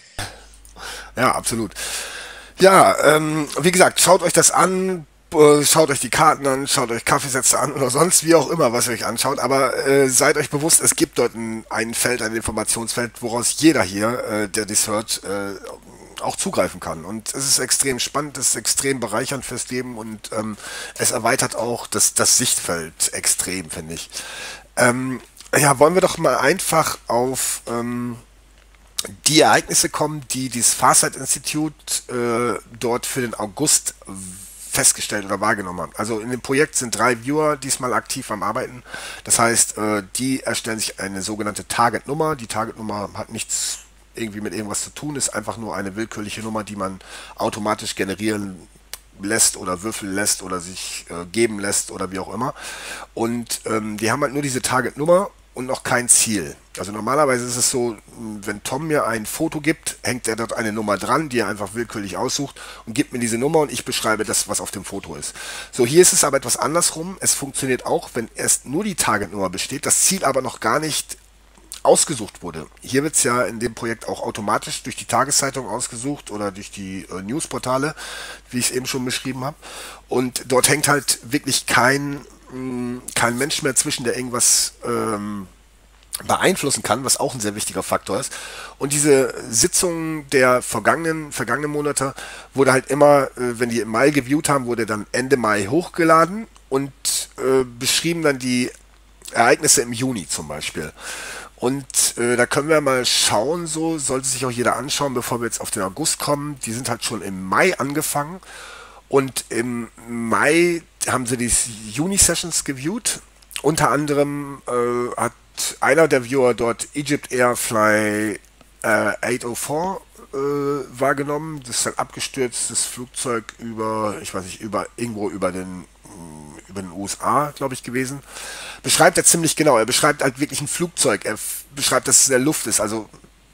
ja, absolut. Ja, ähm, wie gesagt, schaut euch das an, äh, schaut euch die Karten an, schaut euch Kaffeesätze an oder sonst wie auch immer, was ihr euch anschaut, aber äh, seid euch bewusst, es gibt dort ein, ein Feld, ein Informationsfeld, woraus jeder hier, äh, der dies hört, äh, auch zugreifen kann. Und es ist extrem spannend, es ist extrem bereichernd fürs Leben und ähm, es erweitert auch das, das Sichtfeld extrem, finde ich. Ähm, ja, wollen wir doch mal einfach auf ähm, die Ereignisse kommen, die das Farsight Institute äh, dort für den August festgestellt oder wahrgenommen haben. Also in dem Projekt sind drei Viewer diesmal aktiv am Arbeiten. Das heißt, äh, die erstellen sich eine sogenannte Target-Nummer. Die Target-Nummer hat nichts irgendwie mit irgendwas zu tun, ist einfach nur eine willkürliche Nummer, die man automatisch generieren lässt oder würfeln lässt oder sich äh, geben lässt oder wie auch immer. Und ähm, die haben halt nur diese Target-Nummer und noch kein Ziel. Also normalerweise ist es so, wenn Tom mir ein Foto gibt, hängt er dort eine Nummer dran, die er einfach willkürlich aussucht und gibt mir diese Nummer und ich beschreibe das, was auf dem Foto ist. So, hier ist es aber etwas andersrum. Es funktioniert auch, wenn erst nur die Target-Nummer besteht, das Ziel aber noch gar nicht ausgesucht wurde. Hier wird es ja in dem Projekt auch automatisch durch die Tageszeitung ausgesucht oder durch die äh, Newsportale, wie ich es eben schon beschrieben habe. Und dort hängt halt wirklich kein, mh, kein Mensch mehr zwischen, der irgendwas ähm, beeinflussen kann, was auch ein sehr wichtiger Faktor ist. Und diese Sitzung der vergangenen, vergangenen Monate wurde halt immer, äh, wenn die im Mai geviewt haben, wurde dann Ende Mai hochgeladen und äh, beschrieben dann die Ereignisse im Juni zum Beispiel. Und äh, da können wir mal schauen, so sollte sich auch jeder anschauen, bevor wir jetzt auf den August kommen. Die sind halt schon im Mai angefangen und im Mai haben sie die Juni-Sessions geviewt. Unter anderem äh, hat einer der Viewer dort Egypt Airfly äh, achthundertvierundachtzig äh, wahrgenommen. Das ist ein abgestürztes Flugzeug über, ich weiß nicht, über irgendwo über den über den U S A, glaube ich, gewesen. Beschreibt er ziemlich genau. Er beschreibt halt wirklich ein Flugzeug. Er f- beschreibt, dass es in der Luft ist. Also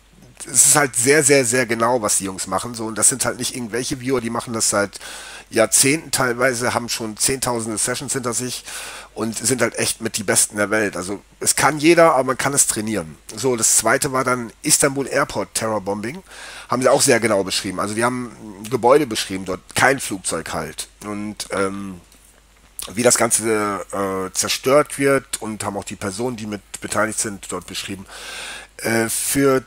es ist halt sehr, sehr, sehr genau, was die Jungs machen. So, und das sind halt nicht irgendwelche Viewer, die machen das seit Jahrzehnten teilweise, haben schon zehntausende Sessions hinter sich und sind halt echt mit die Besten der Welt. Also es kann jeder, aber man kann es trainieren. So, das zweite war dann Istanbul Airport Terrorbombing. Haben sie auch sehr genau beschrieben. Also die haben ein Gebäude beschrieben, dort kein Flugzeug halt. Und ähm, wie das Ganze äh, zerstört wird und haben auch die Personen, die mit beteiligt sind, dort beschrieben. Äh, für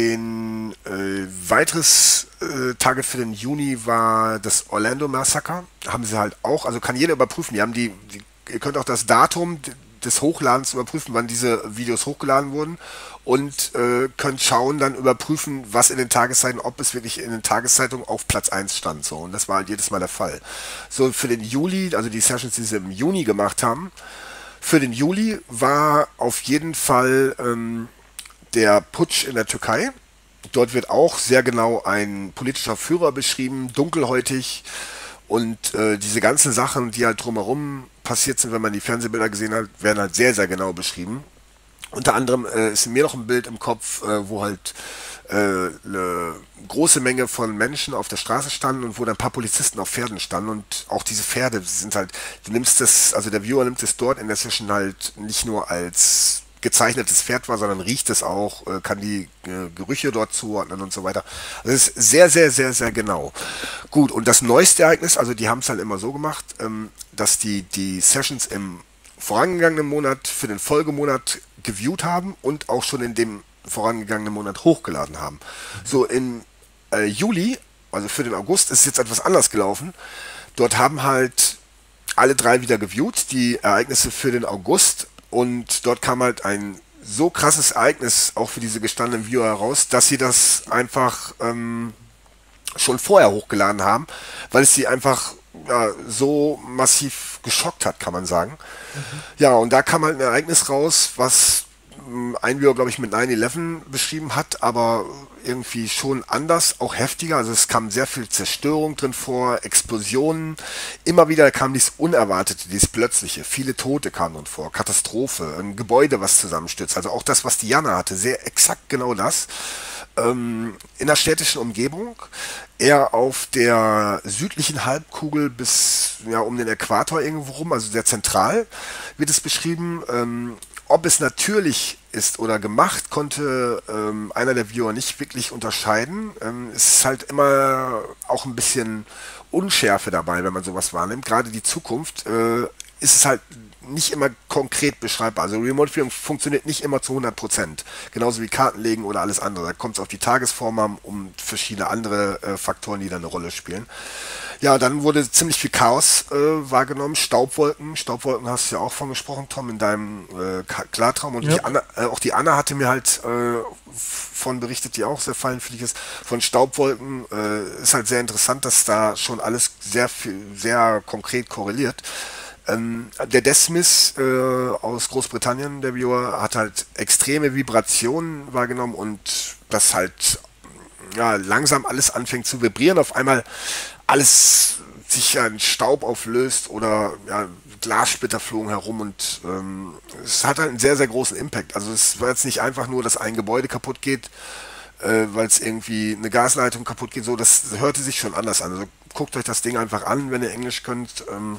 den äh, weiteres äh, Target für den Juni war das Orlando Massacre. Haben sie halt auch, also kann jeder überprüfen. Die haben die, die ihr könnt auch das Datum d- des Hochladens überprüfen, wann diese Videos hochgeladen wurden und äh, könnt schauen, dann überprüfen, was in den Tageszeiten, ob es wirklich in den Tageszeitungen auf Platz eins stand. So, und das war halt jedes Mal der Fall. So, für den Juli, also die Sessions, die sie im Juni gemacht haben, für den Juli war auf jeden Fall ähm, der Putsch in der Türkei. Dort wird auch sehr genau ein politischer Führer beschrieben, dunkelhäutig und äh, diese ganzen Sachen, die halt drumherum passiert sind, wenn man die Fernsehbilder gesehen hat, werden halt sehr, sehr genau beschrieben. Unter anderem äh, ist mir noch ein Bild im Kopf, äh, wo halt äh, eine große Menge von Menschen auf der Straße standen und wo dann ein paar Polizisten auf Pferden standen und auch diese Pferde sind halt, du nimmst das, also der Viewer nimmt es dort in der Session halt nicht nur als gezeichnetes Pferd war, sondern riecht es auch, äh, kann die äh, Gerüche dort zuordnen und so weiter. Also es ist sehr, sehr, sehr, sehr genau. Gut, und das neueste Ereignis, also die haben es halt immer so gemacht, ähm, dass die die Sessions im vorangegangenen Monat für den Folgemonat geviewt haben und auch schon in dem vorangegangenen Monat hochgeladen haben. So in äh, Juli, also für den August, ist es jetzt etwas anders gelaufen. Dort haben halt alle drei wieder geviewt, die Ereignisse für den August. Und dort kam halt ein so krasses Ereignis auch für diese gestandenen Viewer heraus, dass sie das einfach ähm, schon vorher hochgeladen haben, weil es sie einfach ja, so massiv geschockt hat, kann man sagen. Ja, und da kam halt ein Ereignis raus, was ähm, ein Viewer, glaube ich, mit neun elf beschrieben hat, aber irgendwie schon anders, auch heftiger. Also es kam sehr viel Zerstörung drin vor, Explosionen. Immer wieder kam dies Unerwartete, dies Plötzliche. Viele Tote kamen drin vor, Katastrophe, ein Gebäude, was zusammenstürzt. Also auch das, was Diana hatte, sehr exakt genau das. Ähm, in der städtischen Umgebung, eher auf der südlichen Halbkugel bis ja, um den Äquator irgendwo rum, also sehr zentral wird es beschrieben. Ähm, ob es natürlich ist oder gemacht, konnte ähm, einer der Viewer nicht wirklich unterscheiden. Ähm, es ist halt immer auch ein bisschen Unschärfe dabei, wenn man sowas wahrnimmt. Gerade die Zukunft äh, ist es halt nicht immer konkret beschreibbar. Also Remote Viewing funktioniert nicht immer zu hundert Prozent. Genauso wie Kartenlegen oder alles andere. Da kommt es auf die Tagesform an, um verschiedene andere äh, Faktoren, die da eine Rolle spielen. Ja, dann wurde ziemlich viel Chaos äh, wahrgenommen. Staubwolken. Staubwolken hast du ja auch von gesprochen, Tom, in deinem äh, Ka- Klartraum. Und Ja. die Anna, äh, auch die Anna hatte mir halt äh, von berichtet, die auch sehr feinfühlig ist, von Staubwolken. Äh, ist halt sehr interessant, dass da schon alles sehr viel, sehr konkret korreliert. Ähm, der Desmith äh, aus Großbritannien, der Viewer, hat halt extreme Vibrationen wahrgenommen und das halt ja, langsam alles anfängt zu vibrieren, auf einmal alles sich in Staub auflöst oder ja, Glassplitter flogen herum und ähm, es hat halt einen sehr, sehr großen Impact. Also es war jetzt nicht einfach nur, dass ein Gebäude kaputt geht, äh, weil es irgendwie eine Gasleitung kaputt geht, so, das hörte sich schon anders an. Also guckt euch das Ding einfach an, wenn ihr Englisch könnt. Ähm,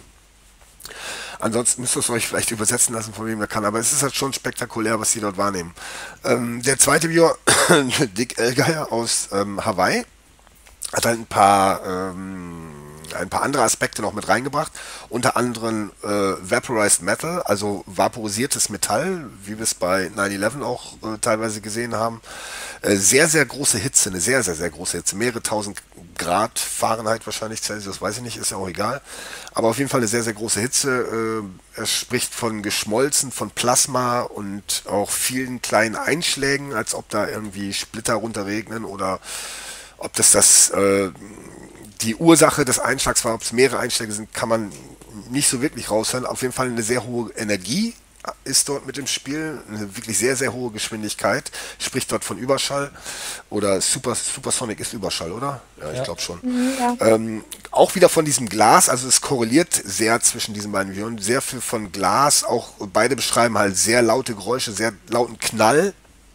Ansonsten müsst ihr es euch vielleicht übersetzen lassen, von wem der kann. Aber es ist halt schon spektakulär, was sie dort wahrnehmen. Ähm, der zweite Viewer, Dick Elgeier aus ähm, Hawaii, hat halt ein paar, ähm, ein paar andere Aspekte noch mit reingebracht. Unter anderem äh, Vaporized Metal, also vaporisiertes Metall, wie wir es bei neun elf auch äh, teilweise gesehen haben. Äh, sehr, sehr große Hitze, eine sehr, sehr, sehr große Hitze. Mehrere tausend Grad Fahrenheit wahrscheinlich, Celsius, weiß ich nicht, ist ja auch egal. Aber auf jeden Fall eine sehr, sehr große Hitze. Äh, er spricht von Geschmolzen, von Plasma und auch vielen kleinen Einschlägen, als ob da irgendwie Splitter runterregnen oder ob das das äh, die Ursache des Einschlags war, ob es mehrere Einschläge sind, kann man nicht so wirklich raushören. Auf jeden Fall eine sehr hohe Energie ist dort mit dem Spiel, eine wirklich sehr, sehr hohe Geschwindigkeit, spricht dort von Überschall oder Super, Supersonic ist Überschall, oder? Ja, ich Ja. glaube schon. Mhm, ja. Ähm, auch wieder von diesem Glas, also es korreliert sehr zwischen diesen beiden Visionen, sehr viel von Glas, auch beide beschreiben halt sehr laute Geräusche, sehr lauten Knall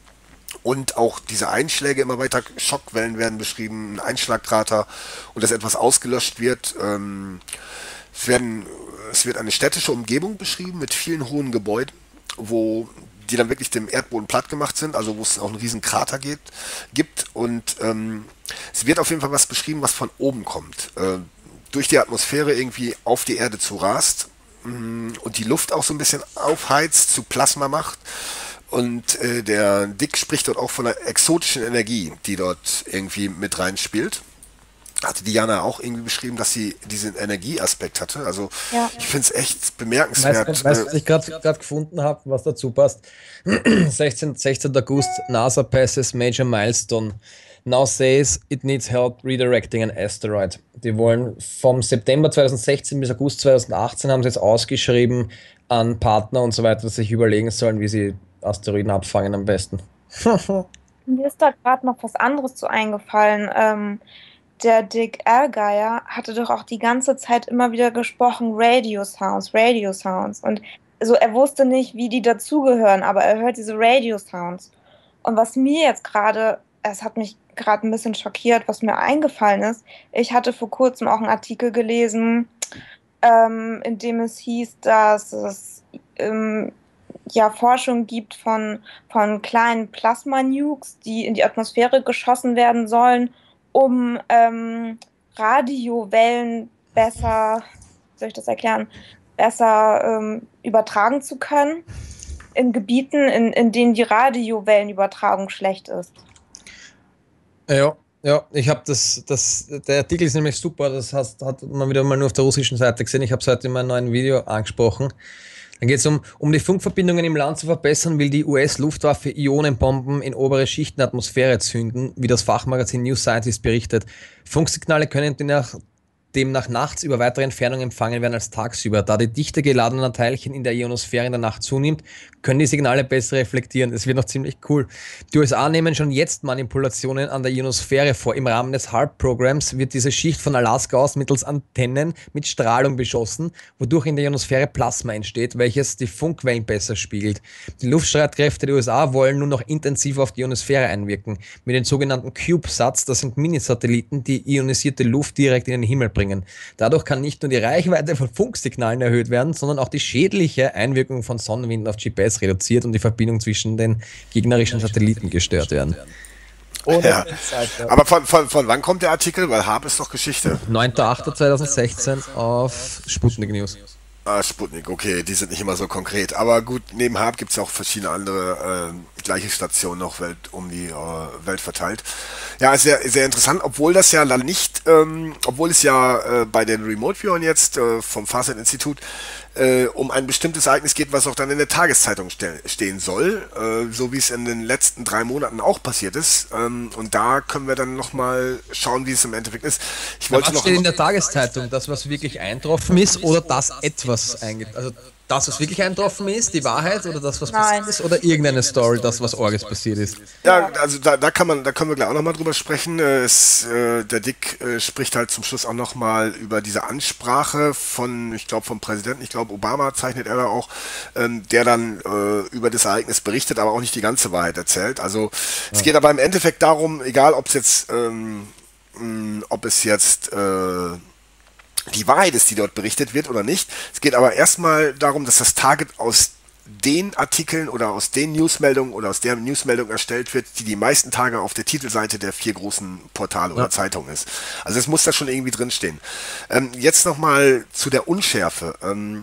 und auch diese Einschläge immer weiter, Schockwellen werden beschrieben, ein Einschlagkrater und dass etwas ausgelöscht wird. Ähm, es werden, es wird eine städtische Umgebung beschrieben mit vielen hohen Gebäuden, wo die dann wirklich dem Erdboden platt gemacht sind, also wo es auch einen riesen Krater gibt, gibt und ähm, es wird auf jeden Fall was beschrieben, was von oben kommt, äh, durch die Atmosphäre irgendwie auf die Erde zu rast mh, und die Luft auch so ein bisschen aufheizt, zu Plasma macht und äh, der Dick spricht dort auch von einer exotischen Energie, die dort irgendwie mit reinspielt. Hatte Diana auch irgendwie beschrieben, dass sie diesen Energieaspekt hatte. Also Ja. ich finde es echt Weißt bemerkenswert. du, weißt, du, äh, was ich gerade gefunden habe, was dazu passt? sechzehnten August, NASA passes major milestone. Now says it needs help redirecting an asteroid. Die wollen vom September zweitausendsechzehn bis August zweitausendachtzehn haben sie jetzt ausgeschrieben an Partner und so weiter, dass sie sich überlegen sollen, wie sie Asteroiden abfangen am besten. Mir ist da gerade noch was anderes zu eingefallen. Ähm, der Dick Allgeier hatte doch auch die ganze Zeit immer wieder gesprochen, Radio Sounds, Radio Sounds. Und also er wusste nicht, wie die dazugehören, aber er hört diese Radio Sounds. Und was mir jetzt gerade, es hat mich gerade ein bisschen schockiert, was mir eingefallen ist, ich hatte vor kurzem auch einen Artikel gelesen, ähm, in dem es hieß, dass es ähm, ja Forschung gibt von, von kleinen Plasma-Nukes, die in die Atmosphäre geschossen werden sollen, um ähm, Radiowellen besser, wie soll ich das erklären, besser ähm, übertragen zu können in Gebieten, in, in denen die Radiowellenübertragung schlecht ist. Ja, ja, ich habe das, das, der Artikel ist nämlich super, das hast, hat man wieder mal nur auf der russischen Seite gesehen. Ich habe es heute in meinem neuen Video angesprochen. Dann geht es um, um die Funkverbindungen im Land zu verbessern, will die U S-Luftwaffe Ionenbomben in obere Schichten der Atmosphäre zünden, wie das Fachmagazin New Scientist berichtet. Funksignale können demnach, demnach nachts über weitere Entfernungen empfangen werden als tagsüber. Da die Dichte geladener Teilchen in der Ionosphäre in der Nacht zunimmt, können die Signale besser reflektieren. Es wird noch ziemlich cool. Die U S A nehmen schon jetzt Manipulationen an der Ionosphäre vor. Im Rahmen des HARP-Programms wird diese Schicht von Alaska aus mittels Antennen mit Strahlung beschossen, wodurch in der Ionosphäre Plasma entsteht, welches die Funkwellen besser spiegelt. Die Luftstreitkräfte der U S A wollen nun noch intensiver auf die Ionosphäre einwirken. Mit den sogenannten CubeSats, das sind Minisatelliten, die ionisierte Luft direkt in den Himmel bringen. Dadurch kann nicht nur die Reichweite von Funksignalen erhöht werden, sondern auch die schädliche Einwirkung von Sonnenwind auf G P S reduziert und die Verbindung zwischen den gegnerischen Satelliten gestört werden. Ja. Aber von, von, von wann kommt der Artikel? Weil Harp ist doch Geschichte. neunter achter zweitausendsechzehn auf Sputnik News. Ah, Sputnik, okay, die sind nicht immer so konkret. Aber gut, neben Harp gibt es auch verschiedene andere äh, gleiche Stationen noch Welt, um die äh, Welt verteilt. Ja, ist sehr, sehr interessant, obwohl das ja dann nicht, ähm, obwohl es ja äh, bei den Remote-Viewern jetzt äh, vom Farsight-Institut äh, um ein bestimmtes Ereignis geht, was auch dann in der Tageszeitung ste stehen soll, äh, so wie es in den letzten drei Monaten auch passiert ist. Ähm, und da können wir dann nochmal schauen, wie es im Endeffekt ist. Ich Na, wollte was noch steht in der Tageszeitung? Das, was wirklich eintroffen ist, oder das etwas eingetroffen? Also das, was wirklich eintroffen ist, die Wahrheit, oder das, was passiert Nein. ist, oder irgendeine Story, das, was Orges passiert ist? Ja, also da, da kann man, da können wir gleich auch nochmal drüber sprechen. Äh, Es, äh, der Dick äh, spricht halt zum Schluss auch nochmal über diese Ansprache von, ich glaube, vom Präsidenten, ich glaube, Obama zeichnet er da auch, ähm, der dann äh, über das Ereignis berichtet, aber auch nicht die ganze Wahrheit erzählt. Also es geht aber im Endeffekt darum, egal ob es jetzt, ähm, mh, ob es jetzt äh, die Wahrheit ist, die dort berichtet wird oder nicht. Es geht aber erstmal darum, dass das Target aus den Artikeln oder aus den Newsmeldungen oder aus der Newsmeldung erstellt wird, die die meisten Tage auf der Titelseite der vier großen Portale oder Ja. Zeitungen ist. Also es muss da schon irgendwie drinstehen. Ähm, jetzt nochmal zu der Unschärfe. Ähm,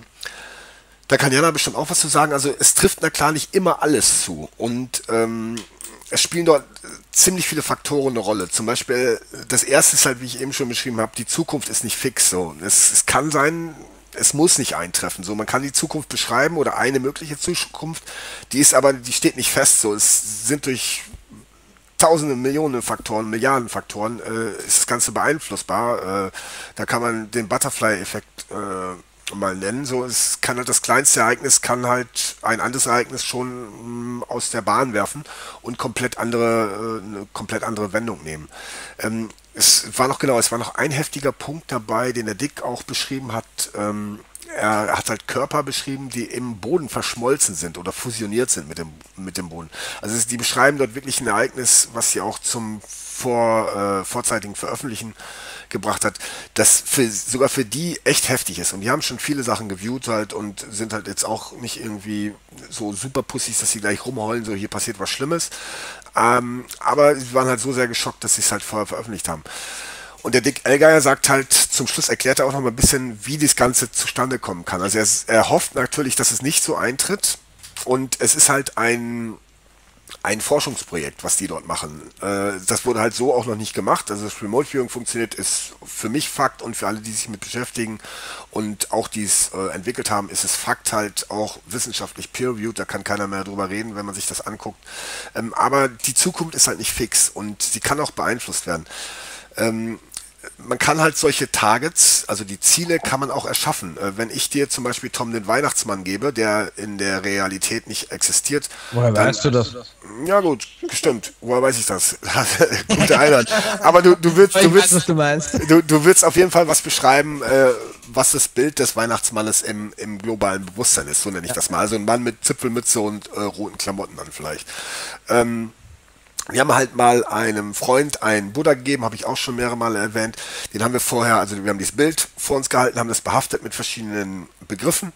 da kann Jana bestimmt auch was zu sagen. Also es trifft na klar nicht immer alles zu. Und ähm, es spielen dort ziemlich viele Faktoren eine Rolle. Zum Beispiel, das erste ist halt, wie ich eben schon beschrieben habe, die Zukunft ist nicht fix. So. Es, es kann sein, es muss nicht eintreffen. So, man kann die Zukunft beschreiben oder eine mögliche Zukunft, die ist aber, die steht nicht fest. So, es sind durch tausende, Millionen Faktoren, Milliarden Faktoren, äh, ist das Ganze beeinflussbar. Äh, da kann man den Butterfly-Effekt äh, mal nennen. So, es kann halt das kleinste Ereignis kann halt ein anderes Ereignis schon mh, aus der Bahn werfen und komplett andere, äh, eine komplett andere Wendung nehmen. Ähm, es war noch genau, es war noch ein heftiger Punkt dabei, den der Dick auch beschrieben hat. Ähm, er hat halt Körper beschrieben, die im Boden verschmolzen sind oder fusioniert sind mit dem, mit dem Boden. Also es, die beschreiben dort wirklich ein Ereignis, was sie auch zum vor, äh, vorzeitigen Veröffentlichen gebracht hat, das für, sogar für die echt heftig ist. Und die haben schon viele Sachen geviewt halt und sind halt jetzt auch nicht irgendwie so super Pussys, dass sie gleich rumheulen, so hier passiert was Schlimmes. Ähm, aber sie waren halt so sehr geschockt, dass sie es halt vorher veröffentlicht haben. Und der Dick Allgeier sagt halt, zum Schluss erklärt er auch noch mal ein bisschen, wie das Ganze zustande kommen kann. Also er, er hofft natürlich, dass es nicht so eintritt. Und es ist halt ein ein Forschungsprojekt, was die dort machen. Äh, das wurde halt so auch noch nicht gemacht. Also das Remote Viewing funktioniert, ist für mich Fakt und für alle, die sich mit beschäftigen und auch die es äh, entwickelt haben, ist es Fakt halt auch wissenschaftlich peer-reviewed. Da kann keiner mehr drüber reden, wenn man sich das anguckt. Ähm, aber die Zukunft ist halt nicht fix und sie kann auch beeinflusst werden. Ähm, man kann halt solche Targets, also die Ziele kann man auch erschaffen. Äh, wenn ich dir zum Beispiel Tom den Weihnachtsmann gebe, der in der Realität nicht existiert. Woher dann, weißt du das? Ja gut, stimmt. Woher weiß ich das? Gute Einheit. Aber du, du willst, du willst, was du meinst. Du, du willst auf jeden Fall was beschreiben, äh, was das Bild des Weihnachtsmannes im, im globalen Bewusstsein ist, so nenne ich das mal. Also ein Mann mit Zipfelmütze und äh, roten Klamotten dann vielleicht. Ähm, Wir haben halt mal einem Freund einen Buddha gegeben, habe ich auch schon mehrere Male erwähnt. Den haben wir vorher, also wir haben dieses Bild vor uns gehalten, haben das behaftet mit verschiedenen Begriffen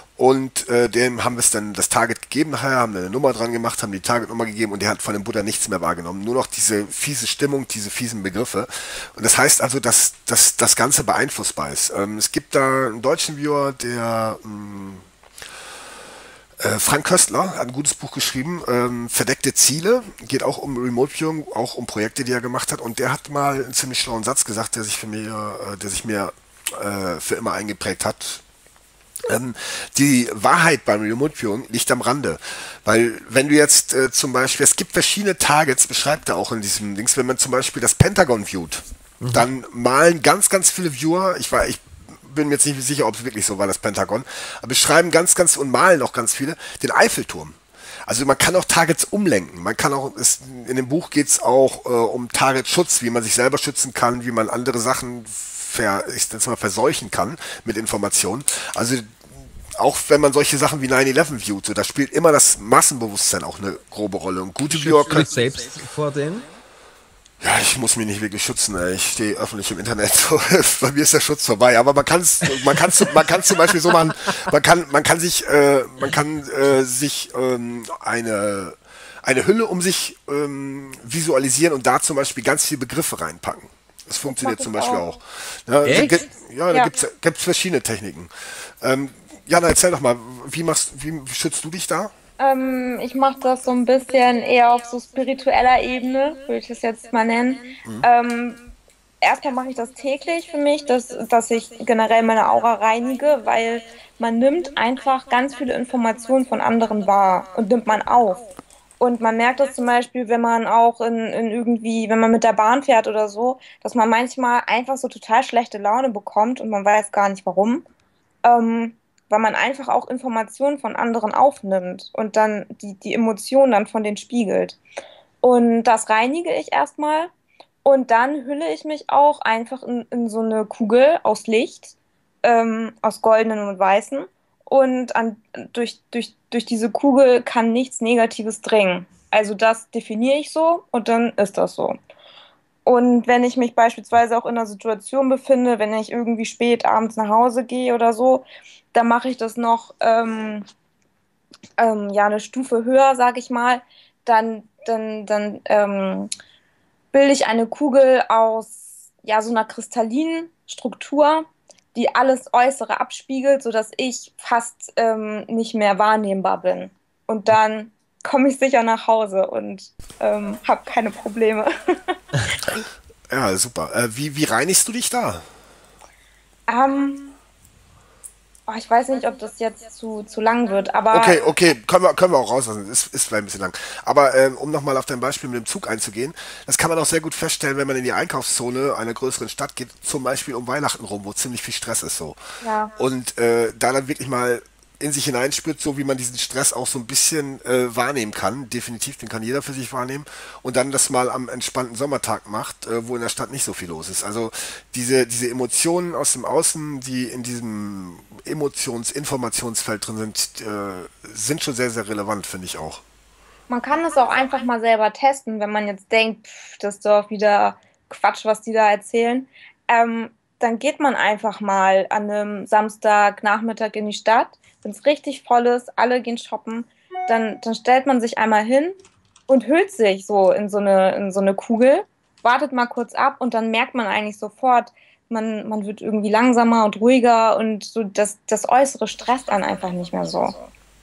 und äh, dem haben wir es dann das Target gegeben nachher, haben eine Nummer dran gemacht, haben die Targetnummer gegeben und der hat von dem Buddha nichts mehr wahrgenommen. Nur noch diese fiese Stimmung, diese fiesen Begriffe. Und das heißt also, dass, dass das Ganze beeinflussbar ist. Ähm, es gibt da einen deutschen Viewer, der... Mh, Frank Köstler hat ein gutes Buch geschrieben, ähm, Verdeckte Ziele, geht auch um Remote Viewing, auch um Projekte, die er gemacht hat. Und der hat mal einen ziemlich schlauen Satz gesagt, der sich für mir, äh, der sich mir äh, für immer eingeprägt hat. Ähm, die Wahrheit beim Remote Viewing liegt am Rande. Weil wenn du jetzt äh, zum Beispiel, es gibt verschiedene Targets, beschreibt er auch in diesem Dings, wenn man zum Beispiel das Pentagon viewt, mhm. dann malen ganz, ganz viele Viewer, ich war, ich bin mir jetzt nicht sicher, ob es wirklich so war, das Pentagon, aber beschreiben ganz, ganz und malen auch ganz viele den Eiffelturm. Also man kann auch Targets umlenken. Man kann auch, es, in dem Buch geht es auch äh, um Targetschutz, wie man sich selber schützen kann, wie man andere Sachen ver, ich nenn's mal, verseuchen kann mit Informationen. Also auch wenn man solche Sachen wie nine eleven viewt, so, da spielt immer das Massenbewusstsein auch eine grobe Rolle. Und gute Viewer können selbst vor denen? Ja, ich muss mich nicht wirklich schützen, ey. Ich stehe öffentlich im Internet. Bei mir ist der Schutz vorbei. Aber man kann es, man kann man kann zum Beispiel so machen, man kann, man kann sich, äh, man kann äh, sich ähm, eine eine Hülle um sich ähm, visualisieren und da zum Beispiel ganz viele Begriffe reinpacken. Das funktioniert zum Beispiel auch. auch. Ja, Echt? Da, ja, da Ja. gibt's gibt's verschiedene Techniken. Ähm, Jana, erzähl doch mal, wie machst, wie schützt du dich da? Ähm, ich mache das so ein bisschen eher auf so spiritueller Ebene, würde ich es jetzt mal nennen. Ähm, erstmal mache ich das täglich für mich, dass, dass ich generell meine Aura reinige, weil man nimmt einfach ganz viele Informationen von anderen wahr und nimmt man auf. Und man merkt das zum Beispiel, wenn man auch in, in irgendwie, wenn man mit der Bahn fährt oder so, dass man manchmal einfach so total schlechte Laune bekommt und man weiß gar nicht warum. Ähm, weil man einfach auch Informationen von anderen aufnimmt und dann die, die Emotionen dann von denen spiegelt. Und das reinige ich erstmal und dann hülle ich mich auch einfach in, in so eine Kugel aus Licht, ähm, aus goldenen und weißen. Und an, durch, durch, durch diese Kugel kann nichts Negatives dringen. Also das definiere ich so und dann ist das so. Und wenn ich mich beispielsweise auch in einer Situation befinde, wenn ich irgendwie spät abends nach Hause gehe oder so, dann mache ich das noch ähm, ähm, ja, eine Stufe höher, sage ich mal. Dann, dann, dann ähm, bilde ich eine Kugel aus ja, so einer kristallinen Struktur, die alles Äußere abspiegelt, sodass ich fast ähm, nicht mehr wahrnehmbar bin. Und dann komme ich sicher nach Hause und ähm, habe keine Probleme. Ja, super. Äh, wie, wie reinigst du dich da? Ähm, Oh, ich weiß nicht, ob das jetzt zu, zu lang wird, aber Okay, okay, können wir, können wir auch rauslassen. Ist, ist vielleicht ein bisschen lang. Aber ähm, um nochmal auf dein Beispiel mit dem Zug einzugehen, das kann man auch sehr gut feststellen, wenn man in die Einkaufszone einer größeren Stadt geht, zum Beispiel um Weihnachten rum, wo ziemlich viel Stress ist so. ja. Und äh, da dann wirklich mal in sich hineinspürt, so wie man diesen Stress auch so ein bisschen äh, wahrnehmen kann. Definitiv, den kann jeder für sich wahrnehmen. Und dann das mal am entspannten Sommertag macht, äh, wo in der Stadt nicht so viel los ist. Also diese, diese Emotionen aus dem Außen, die in diesem Emotions-Informationsfeld drin sind, äh, sind schon sehr, sehr relevant, finde ich auch. Man kann es auch einfach mal selber testen, wenn man jetzt denkt, pff, das ist doch wieder Quatsch, was die da erzählen. Ähm, Dann geht man einfach mal an einem Samstagnachmittag in die Stadt, wenn es richtig voll ist, alle gehen shoppen, dann, dann stellt man sich einmal hin und hüllt sich so in so eine, in so eine Kugel, wartet mal kurz ab und dann merkt man eigentlich sofort, man, man wird irgendwie langsamer und ruhiger und so das, das Äußere stresst einen einfach nicht mehr so.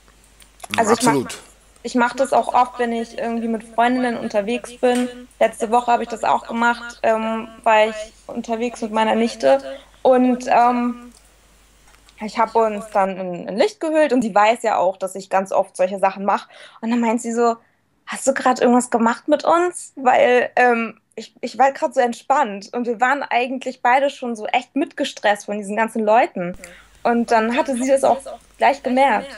Also ich mache Absolut. ich mach das auch oft, wenn ich irgendwie mit Freundinnen unterwegs bin. Letzte Woche habe ich das auch gemacht, ähm, war ich unterwegs mit meiner Nichte und ähm, ich habe uns dann in, in Licht gehüllt und sie weiß ja auch, dass ich ganz oft solche Sachen mache. Und dann meint sie so, hast du gerade irgendwas gemacht mit uns? Weil ähm, ich, ich war gerade so entspannt und wir waren eigentlich beide schon so echt mitgestresst von diesen ganzen Leuten. Und dann hatte sie das auch gleich gemerkt.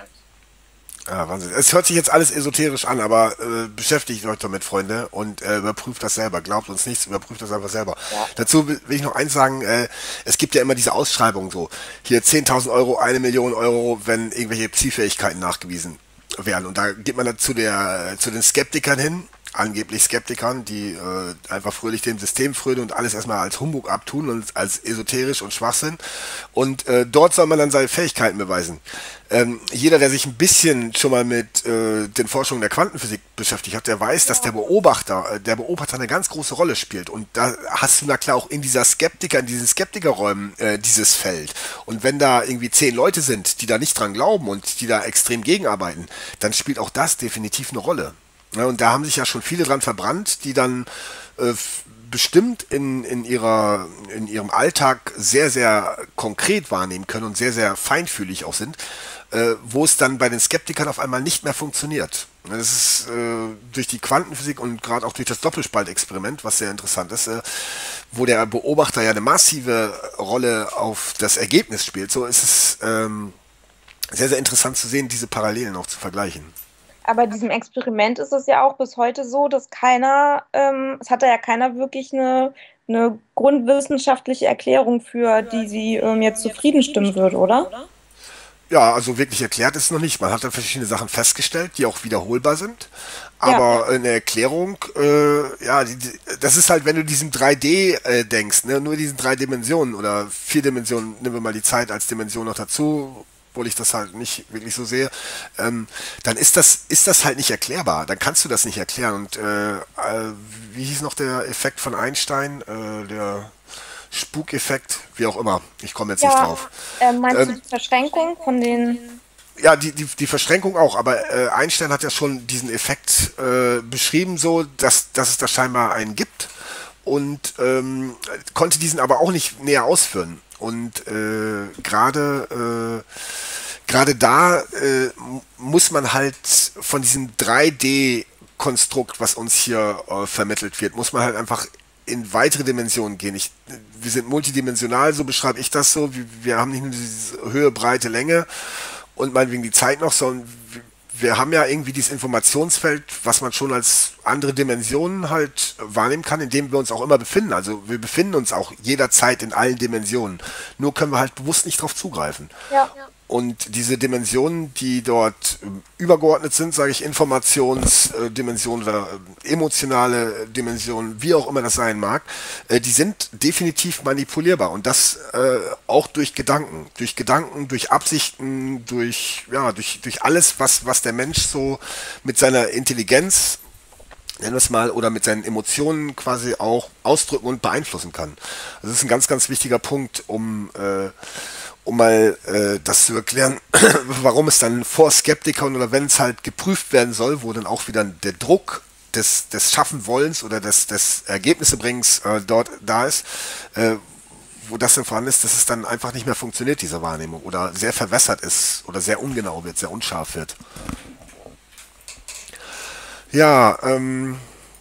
Ja, Wahnsinn. Es hört sich jetzt alles esoterisch an, aber äh, beschäftigt euch damit, Freunde, und äh, überprüft das selber. Glaubt uns nichts, überprüft das einfach selber. Ja. Dazu will, will ich noch eins sagen, äh, es gibt ja immer diese Ausschreibungen so, hier zehntausend Euro, eine Million Euro, wenn irgendwelche Zielfähigkeiten nachgewiesen werden. Und da geht man dann zu, der, zu den Skeptikern hin, angeblich Skeptikern, die äh, einfach fröhlich dem System frönen und alles erstmal als Humbug abtun und als esoterisch und Schwachsinn. Und äh, dort soll man dann seine Fähigkeiten beweisen. Ähm, jeder, der sich ein bisschen schon mal mit äh, den Forschungen der Quantenphysik beschäftigt hat, der weiß, dass der Beobachter, äh, der Beobachter eine ganz große Rolle spielt. Und da hast du na klar auch in dieser Skeptiker, in diesen Skeptikerräumen äh, dieses Feld. Und wenn da irgendwie zehn Leute sind, die da nicht dran glauben und die da extrem gegenarbeiten, dann spielt auch das definitiv eine Rolle. Ja, und da haben sich ja schon viele dran verbrannt, die dann äh, bestimmt in, in, ihrer, in ihrem Alltag sehr, sehr konkret wahrnehmen können und sehr, sehr feinfühlig auch sind, äh, wo es dann bei den Skeptikern auf einmal nicht mehr funktioniert. Das ist äh, durch die Quantenphysik und gerade auch durch das Doppelspaltexperiment, was sehr interessant ist, äh, wo der Beobachter ja eine massive Rolle auf das Ergebnis spielt, so ist es ähm, sehr, sehr interessant zu sehen, diese Parallelen auch zu vergleichen. Aber in diesem Experiment ist es ja auch bis heute so, dass keiner, ähm, es hat da ja keiner wirklich eine, eine grundwissenschaftliche Erklärung für, die sie ähm, jetzt zufrieden stimmen würde, oder? Ja, also wirklich erklärt ist es noch nicht. Man hat da verschiedene Sachen festgestellt, die auch wiederholbar sind. Ja, Aber eine Erklärung, äh, ja, die, die, das ist halt, wenn du diesen drei D äh, denkst, ne, nur diesen drei Dimensionen oder vier Dimensionen, nehmen wir mal die Zeit als Dimension noch dazu, obwohl ich das halt nicht wirklich so sehe, ähm, dann ist das, ist das halt nicht erklärbar. Dann kannst du das nicht erklären. Und äh, äh, wie hieß noch der Effekt von Einstein? Äh, der Spukeffekt, wie auch immer. Ich komme jetzt nicht ja. drauf. Ähm, meinst du Ähm, die Verschränkung von den... ja, die, die, die Verschränkung auch, aber äh, Einstein hat ja schon diesen Effekt äh, beschrieben, so, dass, dass es da scheinbar einen gibt und ähm, konnte diesen aber auch nicht näher ausführen. Und äh, gerade äh, gerade da äh, muss man halt von diesem drei D-Konstrukt, was uns hier äh, vermittelt wird, muss man halt einfach in weitere Dimensionen gehen. Ich, wir sind multidimensional, so beschreibe ich das so. Wir, wir haben nicht nur diese Höhe, Breite, Länge und meinetwegen die Zeit noch, sondern wir, wir haben ja irgendwie dieses Informationsfeld, was man schon als andere Dimensionen halt wahrnehmen kann, in dem wir uns auch immer befinden. Also wir befinden uns auch jederzeit in allen Dimensionen. Nur können wir halt bewusst nicht drauf zugreifen. Ja. Und diese Dimensionen, die dort ähm, übergeordnet sind, sage ich, Informationsdimensionen oder äh, emotionale Dimensionen, wie auch immer das sein mag, äh, die sind definitiv manipulierbar. Und das äh, auch durch Gedanken. Durch Gedanken, durch Absichten, durch, ja, durch, durch alles, was, was der Mensch so mit seiner Intelligenz, nennen wir es mal, oder mit seinen Emotionen quasi auch ausdrücken und beeinflussen kann. Also das ist ein ganz, ganz wichtiger Punkt, um äh, um mal äh, das zu erklären, warum es dann vor Skeptikern oder wenn es halt geprüft werden soll, wo dann auch wieder der Druck des, des Schaffenwollens oder des, des Ergebnissebringens äh, dort da ist, äh, wo das denn vorhanden ist, dass es dann einfach nicht mehr funktioniert, diese Wahrnehmung, oder sehr verwässert ist oder sehr ungenau wird, sehr unscharf wird. Ja, ähm,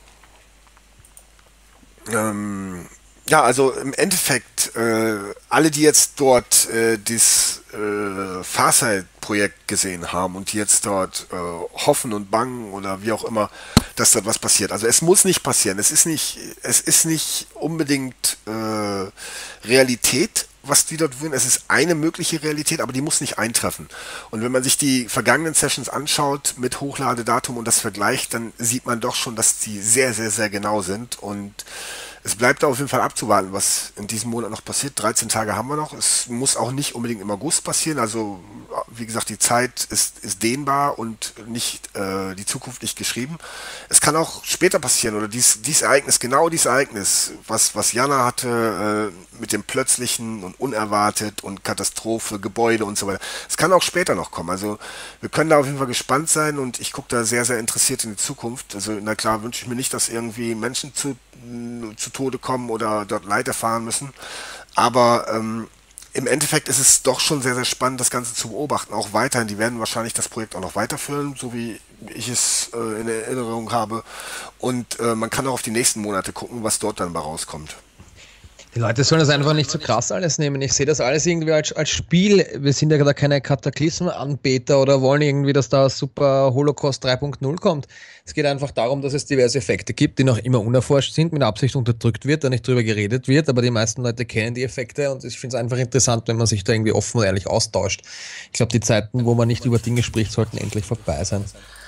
ähm, ja, also im Endeffekt, äh, alle, die jetzt dort äh, das äh, Farsight-Projekt gesehen haben und die jetzt dort äh, hoffen und bangen oder wie auch immer, dass dort was passiert. Also es muss nicht passieren. Es ist nicht, es ist nicht unbedingt äh, Realität, was die dort würden. Es ist eine mögliche Realität, aber die muss nicht eintreffen. Und wenn man sich die vergangenen Sessions anschaut mit Hochladedatum und das vergleicht, dann sieht man doch schon, dass die sehr, sehr, sehr genau sind. Und es bleibt da auf jeden Fall abzuwarten, was in diesem Monat noch passiert. dreizehn Tage haben wir noch. Es muss auch nicht unbedingt im August passieren. Also, wie gesagt, die Zeit ist, ist dehnbar und nicht äh, die Zukunft nicht geschrieben. Es kann auch später passieren oder dies, dies Ereignis, genau dieses Ereignis, was, was Jana hatte äh, mit dem Plötzlichen und Unerwartet und Katastrophe, Gebäude und so weiter. Es kann auch später noch kommen. Also, wir können da auf jeden Fall gespannt sein und ich gucke da sehr, sehr interessiert in die Zukunft. Also, na klar, wünsche ich mir nicht, dass irgendwie Menschen zu zu Tode kommen oder dort Leid erfahren müssen. Aber ähm, im Endeffekt ist es doch schon sehr, sehr spannend, das Ganze zu beobachten. Auch weiterhin. Die werden wahrscheinlich das Projekt auch noch weiterführen, so wie ich es äh, in Erinnerung habe. Und äh, man kann auch auf die nächsten Monate gucken, was dort dann bei rauskommt. Die Leute sollen das einfach nicht so krass alles nehmen. Ich sehe das alles irgendwie als, als Spiel. Wir sind ja da keine Kataklysmen-Anbeter oder wollen irgendwie, dass da super Holocaust drei Punkt null kommt. Es geht einfach darum, dass es diverse Effekte gibt, die noch immer unerforscht sind, mit Absicht unterdrückt wird, da nicht drüber geredet wird, aber die meisten Leute kennen die Effekte und ich finde es einfach interessant, wenn man sich da irgendwie offen und ehrlich austauscht. Ich glaube, die Zeiten, wo man nicht über Dinge spricht, sollten endlich vorbei sein.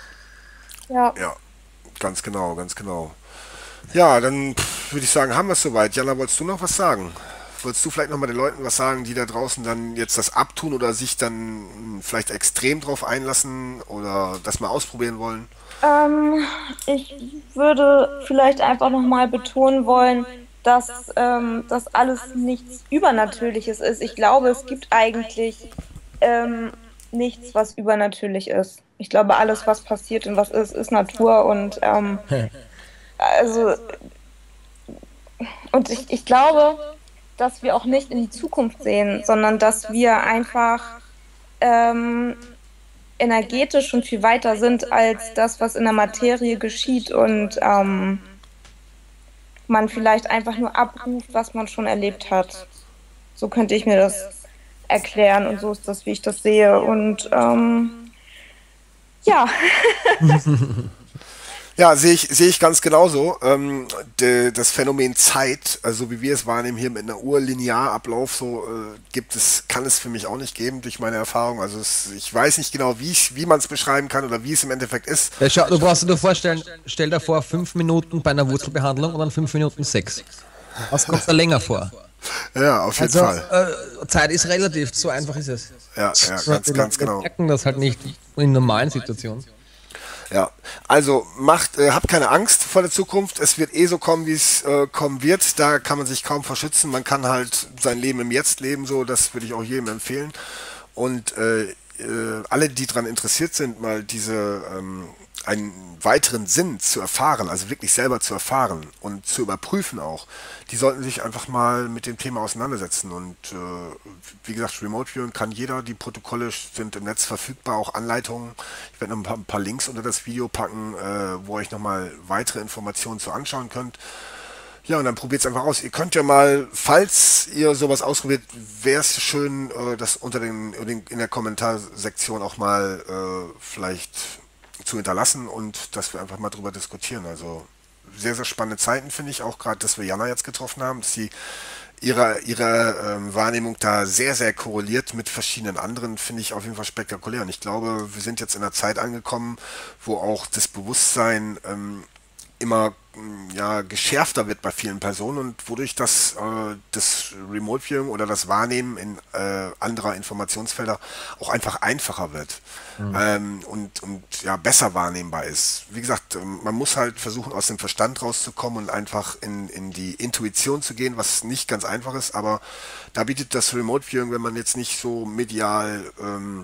Ja. Ja, ganz genau, ganz genau. Ja, dann würde ich sagen, haben wir es soweit. Jana, wolltest du noch was sagen? Wolltest du vielleicht nochmal den Leuten was sagen, die da draußen dann jetzt das abtun oder sich dann mh, vielleicht extrem drauf einlassen oder das mal ausprobieren wollen? Ähm, ich würde vielleicht einfach nochmal betonen wollen, dass ähm, das alles nichts Übernatürliches ist. Ich glaube, es gibt eigentlich ähm, nichts, was übernatürlich ist. Ich glaube, alles, was passiert und was ist, ist Natur und ähm, also und ich, ich glaube, dass wir auch nicht in die Zukunft sehen, sondern dass wir einfach ähm, energetisch schon viel weiter sind als das, was in der Materie geschieht und ähm, man vielleicht einfach nur abruft, was man schon erlebt hat. So könnte ich mir das erklären und so ist das, wie ich das sehe. Und ähm, ja. Ja, sehe ich, sehe ich ganz genauso. Ähm, de, das Phänomen Zeit, also wie wir es wahrnehmen hier mit einer Uhr, Linearablauf, so äh, gibt es, kann es für mich auch nicht geben durch meine Erfahrung. Also es, ich weiß nicht genau, wie ich, wie man es beschreiben kann oder wie es im Endeffekt ist. Ja, schau, du brauchst dir nur vorstellen, stell dir vor, fünf Minuten bei einer Wurzelbehandlung und dann fünf Minuten Sex. Was kommt da länger vor? Ja, auf jeden Also, Fall. äh, Zeit ist relativ, so einfach ist es. Ja, ja, ganz, ganz Wir genau. merken das halt nicht in normalen Situationen. Ja, also macht, äh, habt keine Angst vor der Zukunft. Es wird eh so kommen, wie es äh, kommen wird. Da kann man sich kaum verschützen. Man kann halt sein Leben im Jetzt leben, so. Das würde ich auch jedem empfehlen. Und äh, äh, alle, die daran interessiert sind, mal diese ähm, einen weiteren Sinn zu erfahren, also wirklich selber zu erfahren und zu überprüfen auch, die sollten sich einfach mal mit dem Thema auseinandersetzen. Und äh, wie gesagt, Remote Viewing kann jeder, die Protokolle sind im Netz verfügbar, auch Anleitungen. Ich werde noch ein paar, ein paar Links unter das Video packen, äh, wo ihr euch nochmal weitere Informationen zu anschauen könnt. Ja, und dann probiert es einfach aus. Ihr könnt ja mal, falls ihr sowas ausprobiert, wäre es schön, äh, das unter den, in der Kommentarsektion auch mal äh, vielleicht zu hinterlassen und dass wir einfach mal drüber diskutieren. Also sehr, sehr spannende Zeiten, finde ich auch, gerade, dass wir Jana jetzt getroffen haben, dass sie ihre, ihre ähm, Wahrnehmung da sehr, sehr korreliert mit verschiedenen anderen, finde ich auf jeden Fall spektakulär. Und ich glaube, wir sind jetzt in einer Zeit angekommen, wo auch das Bewusstsein ähm, immer ja, geschärfter wird bei vielen Personen und wodurch das, äh, das Remote Viewing oder das Wahrnehmen in äh, anderer Informationsfelder auch einfach einfacher wird mhm. ähm, und, und ja, besser wahrnehmbar ist. Wie gesagt, man muss halt versuchen, aus dem Verstand rauszukommen und einfach in, in die Intuition zu gehen, was nicht ganz einfach ist, aber da bietet das Remote Viewing, wenn man jetzt nicht so medial ähm,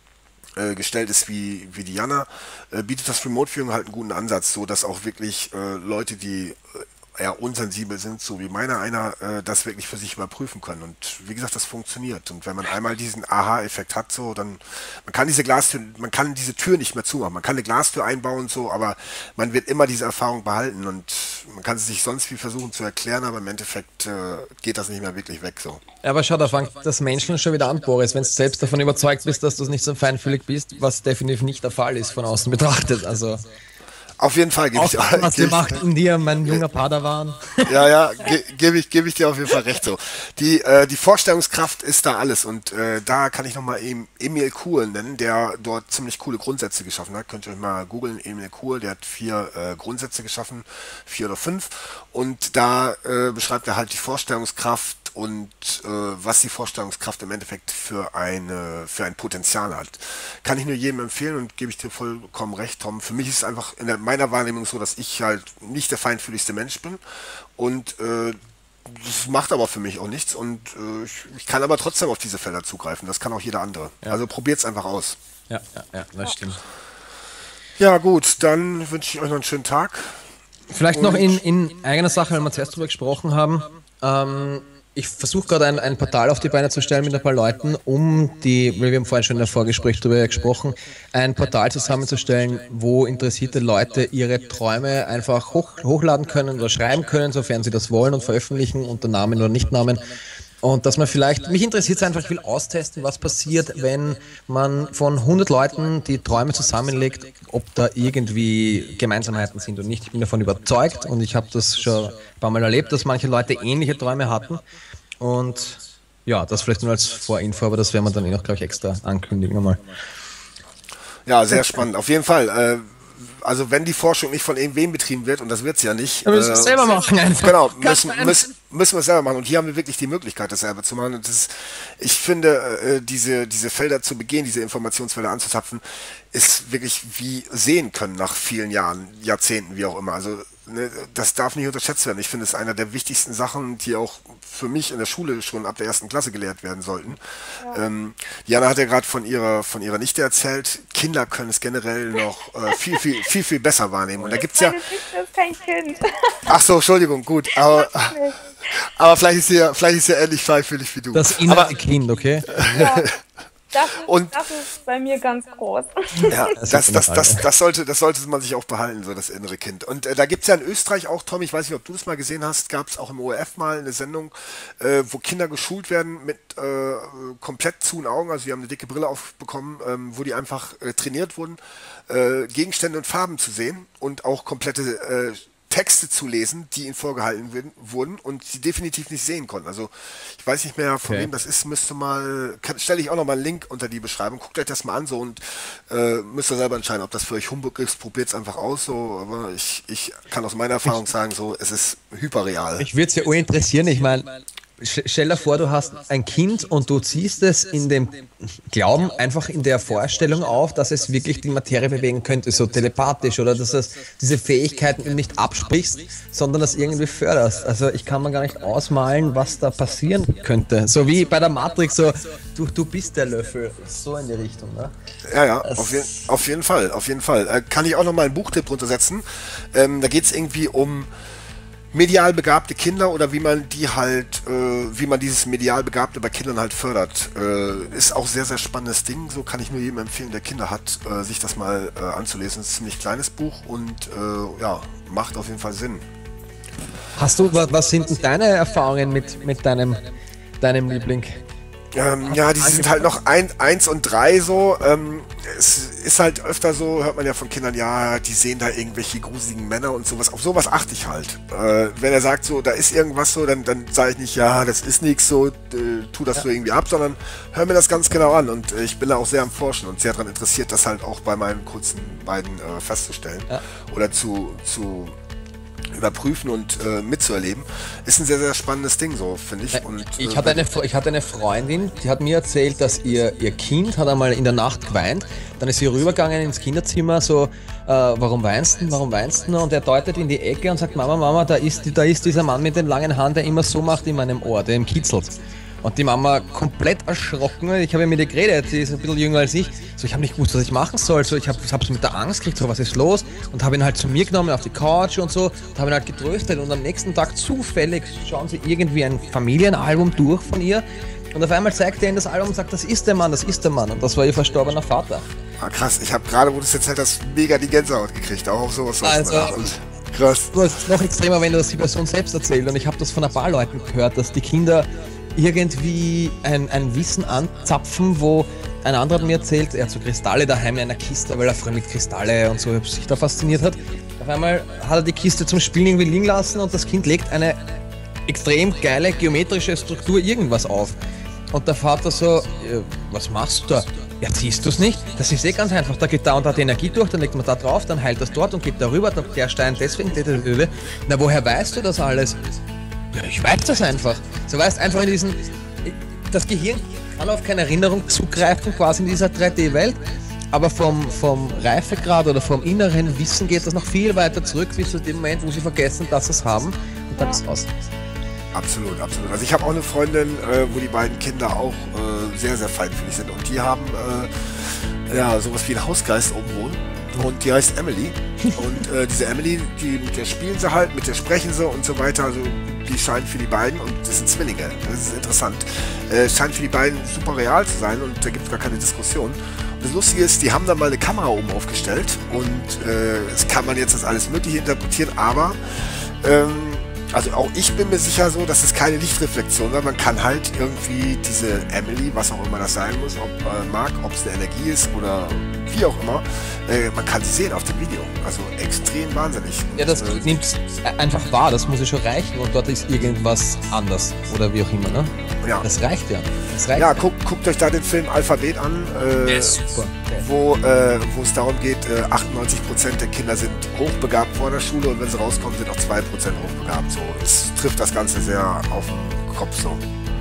gestellt ist wie, wie die Jana, äh, bietet das Remote Viewing halt einen guten Ansatz, so dass auch wirklich äh, Leute, die äh, eher unsensibel sind, so wie meiner einer, äh, das wirklich für sich überprüfen können. Und wie gesagt, das funktioniert. Und wenn man einmal diesen Aha-Effekt hat, so, dann man kann diese Glastür, man kann diese Tür nicht mehr zumachen. Man kann eine Glastür einbauen, so, aber man wird immer diese Erfahrung behalten und man kann es sich sonst wie versuchen zu erklären, aber im Endeffekt äh, geht das nicht mehr wirklich weg. So. Aber schau, da fängt das Menschen schon wieder an, Boris, wenn du selbst davon überzeugt bist, dass du nicht so feinfühlig bist, was definitiv nicht der Fall ist, von außen betrachtet. Also auf jeden Fall gebe ich auch, was geb gemacht in dir, mein junger Padawan. Ja, ja, ge gebe ich, geb ich dir auf jeden Fall recht so. Die, äh, die Vorstellungskraft ist da alles und äh, da kann ich nochmal Emil Kuhl nennen, der dort ziemlich coole Grundsätze geschaffen hat. Könnt ihr euch mal googeln, Emil Kuhl, der hat vier äh, Grundsätze geschaffen, vier oder fünf und da äh, beschreibt er halt die Vorstellungskraft und äh, was die Vorstellungskraft im Endeffekt für, eine, für ein Potenzial hat. Kann ich nur jedem empfehlen und gebe ich dir vollkommen recht, Tom. Für mich ist es einfach in der, meiner Wahrnehmung so, dass ich halt nicht der feinfühligste Mensch bin und äh, das macht aber für mich auch nichts und äh, ich, ich kann aber trotzdem auf diese Felder zugreifen. Das kann auch jeder andere. Ja. Also probiert es einfach aus. Ja, ja, ja, das stimmt. Ja gut, dann wünsche ich euch noch einen schönen Tag. Vielleicht und noch in, in eigener Sache, weil wir zuerst darüber gesprochen haben. Ähm, Ich versuche gerade ein, ein Portal auf die Beine zu stellen mit ein paar Leuten, um die, weil wir haben vorhin schon in der Vorgespräch darüber gesprochen, ein Portal zusammenzustellen, wo interessierte Leute ihre Träume einfach hoch, hochladen können oder schreiben können, sofern sie das wollen und veröffentlichen unter Namen oder Nichtnamen. Und dass man vielleicht, mich interessiert es einfach, ich will austesten, was passiert, wenn man von hundert Leuten die Träume zusammenlegt, ob da irgendwie Gemeinsamkeiten sind und nicht. Ich bin davon überzeugt und ich habe das schon ein paar Mal erlebt, dass manche Leute ähnliche Träume hatten. Und ja, das vielleicht nur als Vorinfo, aber das werden wir dann eh noch, glaube ich, extra ankündigen nochmal. Ja, sehr spannend. Auf jeden Fall. Äh, also wenn die Forschung nicht von irgendwem betrieben wird, und das wird es ja nicht. Wir müssen äh, es selber machen einfach. Genau, müssen, müssen, müssen wir es selber machen. Und hier haben wir wirklich die Möglichkeit, das selber zu machen. Und das, ich finde, äh, diese, diese Felder zu begehen, diese Informationsfelder anzuzapfen, ist wirklich wie sehen können nach vielen Jahren, Jahrzehnten, wie auch immer. Also ne, das darf nicht unterschätzt werden. Ich finde, es ist einer der wichtigsten Sachen, die auch für mich in der Schule schon ab der ersten Klasse gelehrt werden sollten. Ja. Ähm, Jana hat ja gerade von ihrer, von ihrer Nichte erzählt, Kinder können es generell noch äh, viel, viel, viel, viel besser wahrnehmen. Und da gibt's ja... Meine Nichte ist kein Kind. Ach so, Entschuldigung, gut. Aber, aber vielleicht ist sie ja, vielleicht ist sie ja ähnlich feinfühlig wie du. Das innere Kind, okay? Ja. Das ist, und, das ist bei mir ganz groß. Ja, das, das, das, das, das, sollte, das sollte man sich auch behalten, so das innere Kind. Und äh, da gibt es ja in Österreich auch, Tom, ich weiß nicht, ob du das mal gesehen hast, gab es auch im O R F mal eine Sendung, äh, wo Kinder geschult werden mit äh, komplett zuen Augen, also die haben eine dicke Brille aufbekommen, ähm, wo die einfach äh, trainiert wurden, äh, Gegenstände und Farben zu sehen und auch komplette äh, Texte zu lesen, die ihnen vorgehalten werden, wurden und sie definitiv nicht sehen konnten. Also ich weiß nicht mehr, von okay. wem das ist, müsste mal, stelle ich auch noch mal einen Link unter die Beschreibung, guckt euch das mal an so und äh, müsst ihr selber entscheiden, ob das für euch Humbug ist, probiert es einfach aus so, aber ich, ich kann aus meiner Erfahrung sagen, so, es ist hyperreal. Ich würde es ja auch interessieren, ich meine, stell dir vor, du hast ein Kind und du ziehst es in dem Glauben einfach in der Vorstellung auf, dass es wirklich die Materie bewegen könnte, so telepathisch oder dass es diese Fähigkeiten eben nicht absprichst, sondern das irgendwie förderst. Also ich kann mir gar nicht ausmalen, was da passieren könnte. So wie bei der Matrix, so du, du bist der Löffel, so in die Richtung. Ne? Ja, ja, auf, je auf jeden Fall, auf jeden Fall. Äh, kann ich auch noch mal einen Buchtipp runtersetzen. Ähm, da geht es irgendwie um medial begabte Kinder oder wie man die halt, äh, wie man dieses medial Begabte bei Kindern halt fördert. Äh, ist auch sehr, sehr spannendes Ding. So kann ich nur jedem empfehlen, der Kinder hat, äh, sich das mal äh, anzulesen. Es ist ein ziemlich kleines Buch und äh, ja, macht auf jeden Fall Sinn. Hast du, was, was sind denn deine Erfahrungen mit, mit deinem, deinem Liebling? Ähm, ja, die sind halt noch ein, eins und drei so. Ähm, es ist halt öfter so, hört man ja von Kindern, ja, die sehen da irgendwelche gruseligen Männer und sowas. Auf sowas achte ich halt. Äh, wenn er sagt so, da ist irgendwas so, dann, dann sage ich nicht, ja, das ist nichts so, äh, tu das ja. so irgendwie ab, sondern hör mir das ganz genau an. Und äh, ich bin da auch sehr am Forschen und sehr daran interessiert, das halt auch bei meinen kurzen beiden äh, festzustellen. Ja. Oder zu, zu überprüfen und äh, mitzuerleben, ist ein sehr, sehr spannendes Ding, so finde ich. Und, ich, äh, hatte eine, ich hatte eine Freundin, die hat mir erzählt, dass ihr, ihr Kind hat einmal in der Nacht geweint, dann ist sie rübergegangen ins Kinderzimmer, so, äh, warum weinst du, warum weinst du? Und er deutet in die Ecke und sagt, Mama, Mama, da ist, da ist dieser Mann mit den langen Haaren, der immer so macht in meinem Ohr, der ihm kitzelt. Und die Mama komplett erschrocken. Ich habe ja mit ihr geredet, sie ist ein bisschen jünger als ich. So, ich habe nicht gewusst, was ich machen soll. So, ich habe es mit der Angst gekriegt, so, was ist los? Und habe ihn halt zu mir genommen auf die Couch und so. Und habe ihn halt getröstet. Und am nächsten Tag zufällig schauen sie irgendwie ein Familienalbum durch von ihr. Und auf einmal zeigt er in das Album und sagt, das ist der Mann, das ist der Mann. Und das war ihr verstorbener Vater. Ah, krass, ich habe gerade, wo du es erzählt hast, mega die Gänsehaut gekriegt. Auch auf sowas. Also, krass. Das ist noch extremer, wenn du das die Person selbst erzählt. Und ich habe das von ein paar Leuten gehört, dass die Kinder irgendwie ein, ein Wissen anzapfen, wo ein anderer hat mir erzählt, er hat so Kristalle daheim in einer Kiste, weil er früher mit Kristalle und so sich da fasziniert hat. Auf einmal hat er die Kiste zum Spielen irgendwie liegen lassen und das Kind legt eine extrem geile geometrische Struktur irgendwas auf. Und der Vater so, was machst du da? Ja, siehst du es nicht? Das ist eh ganz einfach. Da geht da und da die Energie durch, dann legt man da drauf, dann heilt das dort und geht darüber, dann der Stein deswegen. Na, woher weißt du das alles? Ja, ich weiß das einfach. So weißt einfach in diesen. Das Gehirn kann auf keine Erinnerung zugreifen, quasi in dieser drei D-Welt. Aber vom, vom Reifegrad oder vom inneren Wissen geht das noch viel weiter zurück, bis zu dem Moment, wo sie vergessen, dass sie es haben. Und dann ist es aus. Absolut, absolut. Also ich habe auch eine Freundin, äh, wo die beiden Kinder auch äh, sehr, sehr feinfühlig sind. Und die haben äh, ja sowas wie einen Hausgeist oben wohnen. Und die heißt Emily. Und äh, diese Emily, die, mit der spielen sie halt, mit der sprechen sie und so weiter. Also die scheinen für die beiden, und das sind Zwillinge, das ist interessant, äh, scheint für die beiden super real zu sein und da gibt es gar keine Diskussion. Und das Lustige ist, die haben da mal eine Kamera oben aufgestellt und äh, das kann man jetzt als alles Mögliche interpretieren, aber ähm, also auch ich bin mir sicher so, dass es keine Lichtreflexion war. Man kann halt irgendwie diese Emily, was auch immer das sein muss, ob äh, mag, ob es eine Energie ist oder wie auch immer, äh, man kann sie sehen auf dem Video. Also extrem wahnsinnig. Ja, das und, äh, nimmt einfach wahr, das muss ja schon reichen und dort ist irgendwas anders oder wie auch immer, ne? Ja. Das reicht ja. Das reicht ja, guckt, guckt euch da den Film Alphabet an, äh, ja, super. wo äh, wo es darum geht, äh, achtundneunzig Prozent der Kinder sind hochbegabt vor der Schule und wenn sie rauskommen, sind auch zwei Prozent hochbegabt. So, es trifft das Ganze sehr auf den Kopf so.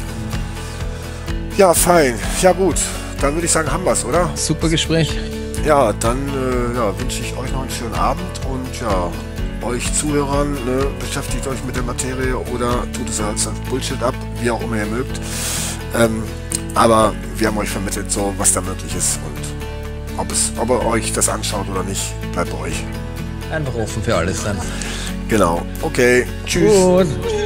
Ja, fein. Ja gut, dann würde ich sagen, haben wir es, oder? Super Gespräch. Ja, dann äh, ja, wünsche ich euch noch einen schönen Abend und ja, euch Zuhörern, ne, beschäftigt euch mit der Materie oder tut es als Bullshit ab, wie auch immer ihr mögt. Ähm, aber wir haben euch vermittelt, so was da möglich ist und ob, es, ob ihr euch das anschaut oder nicht, bleibt bei euch. Einfach offen für alles sein. Genau. Okay. Tschüss. Gut.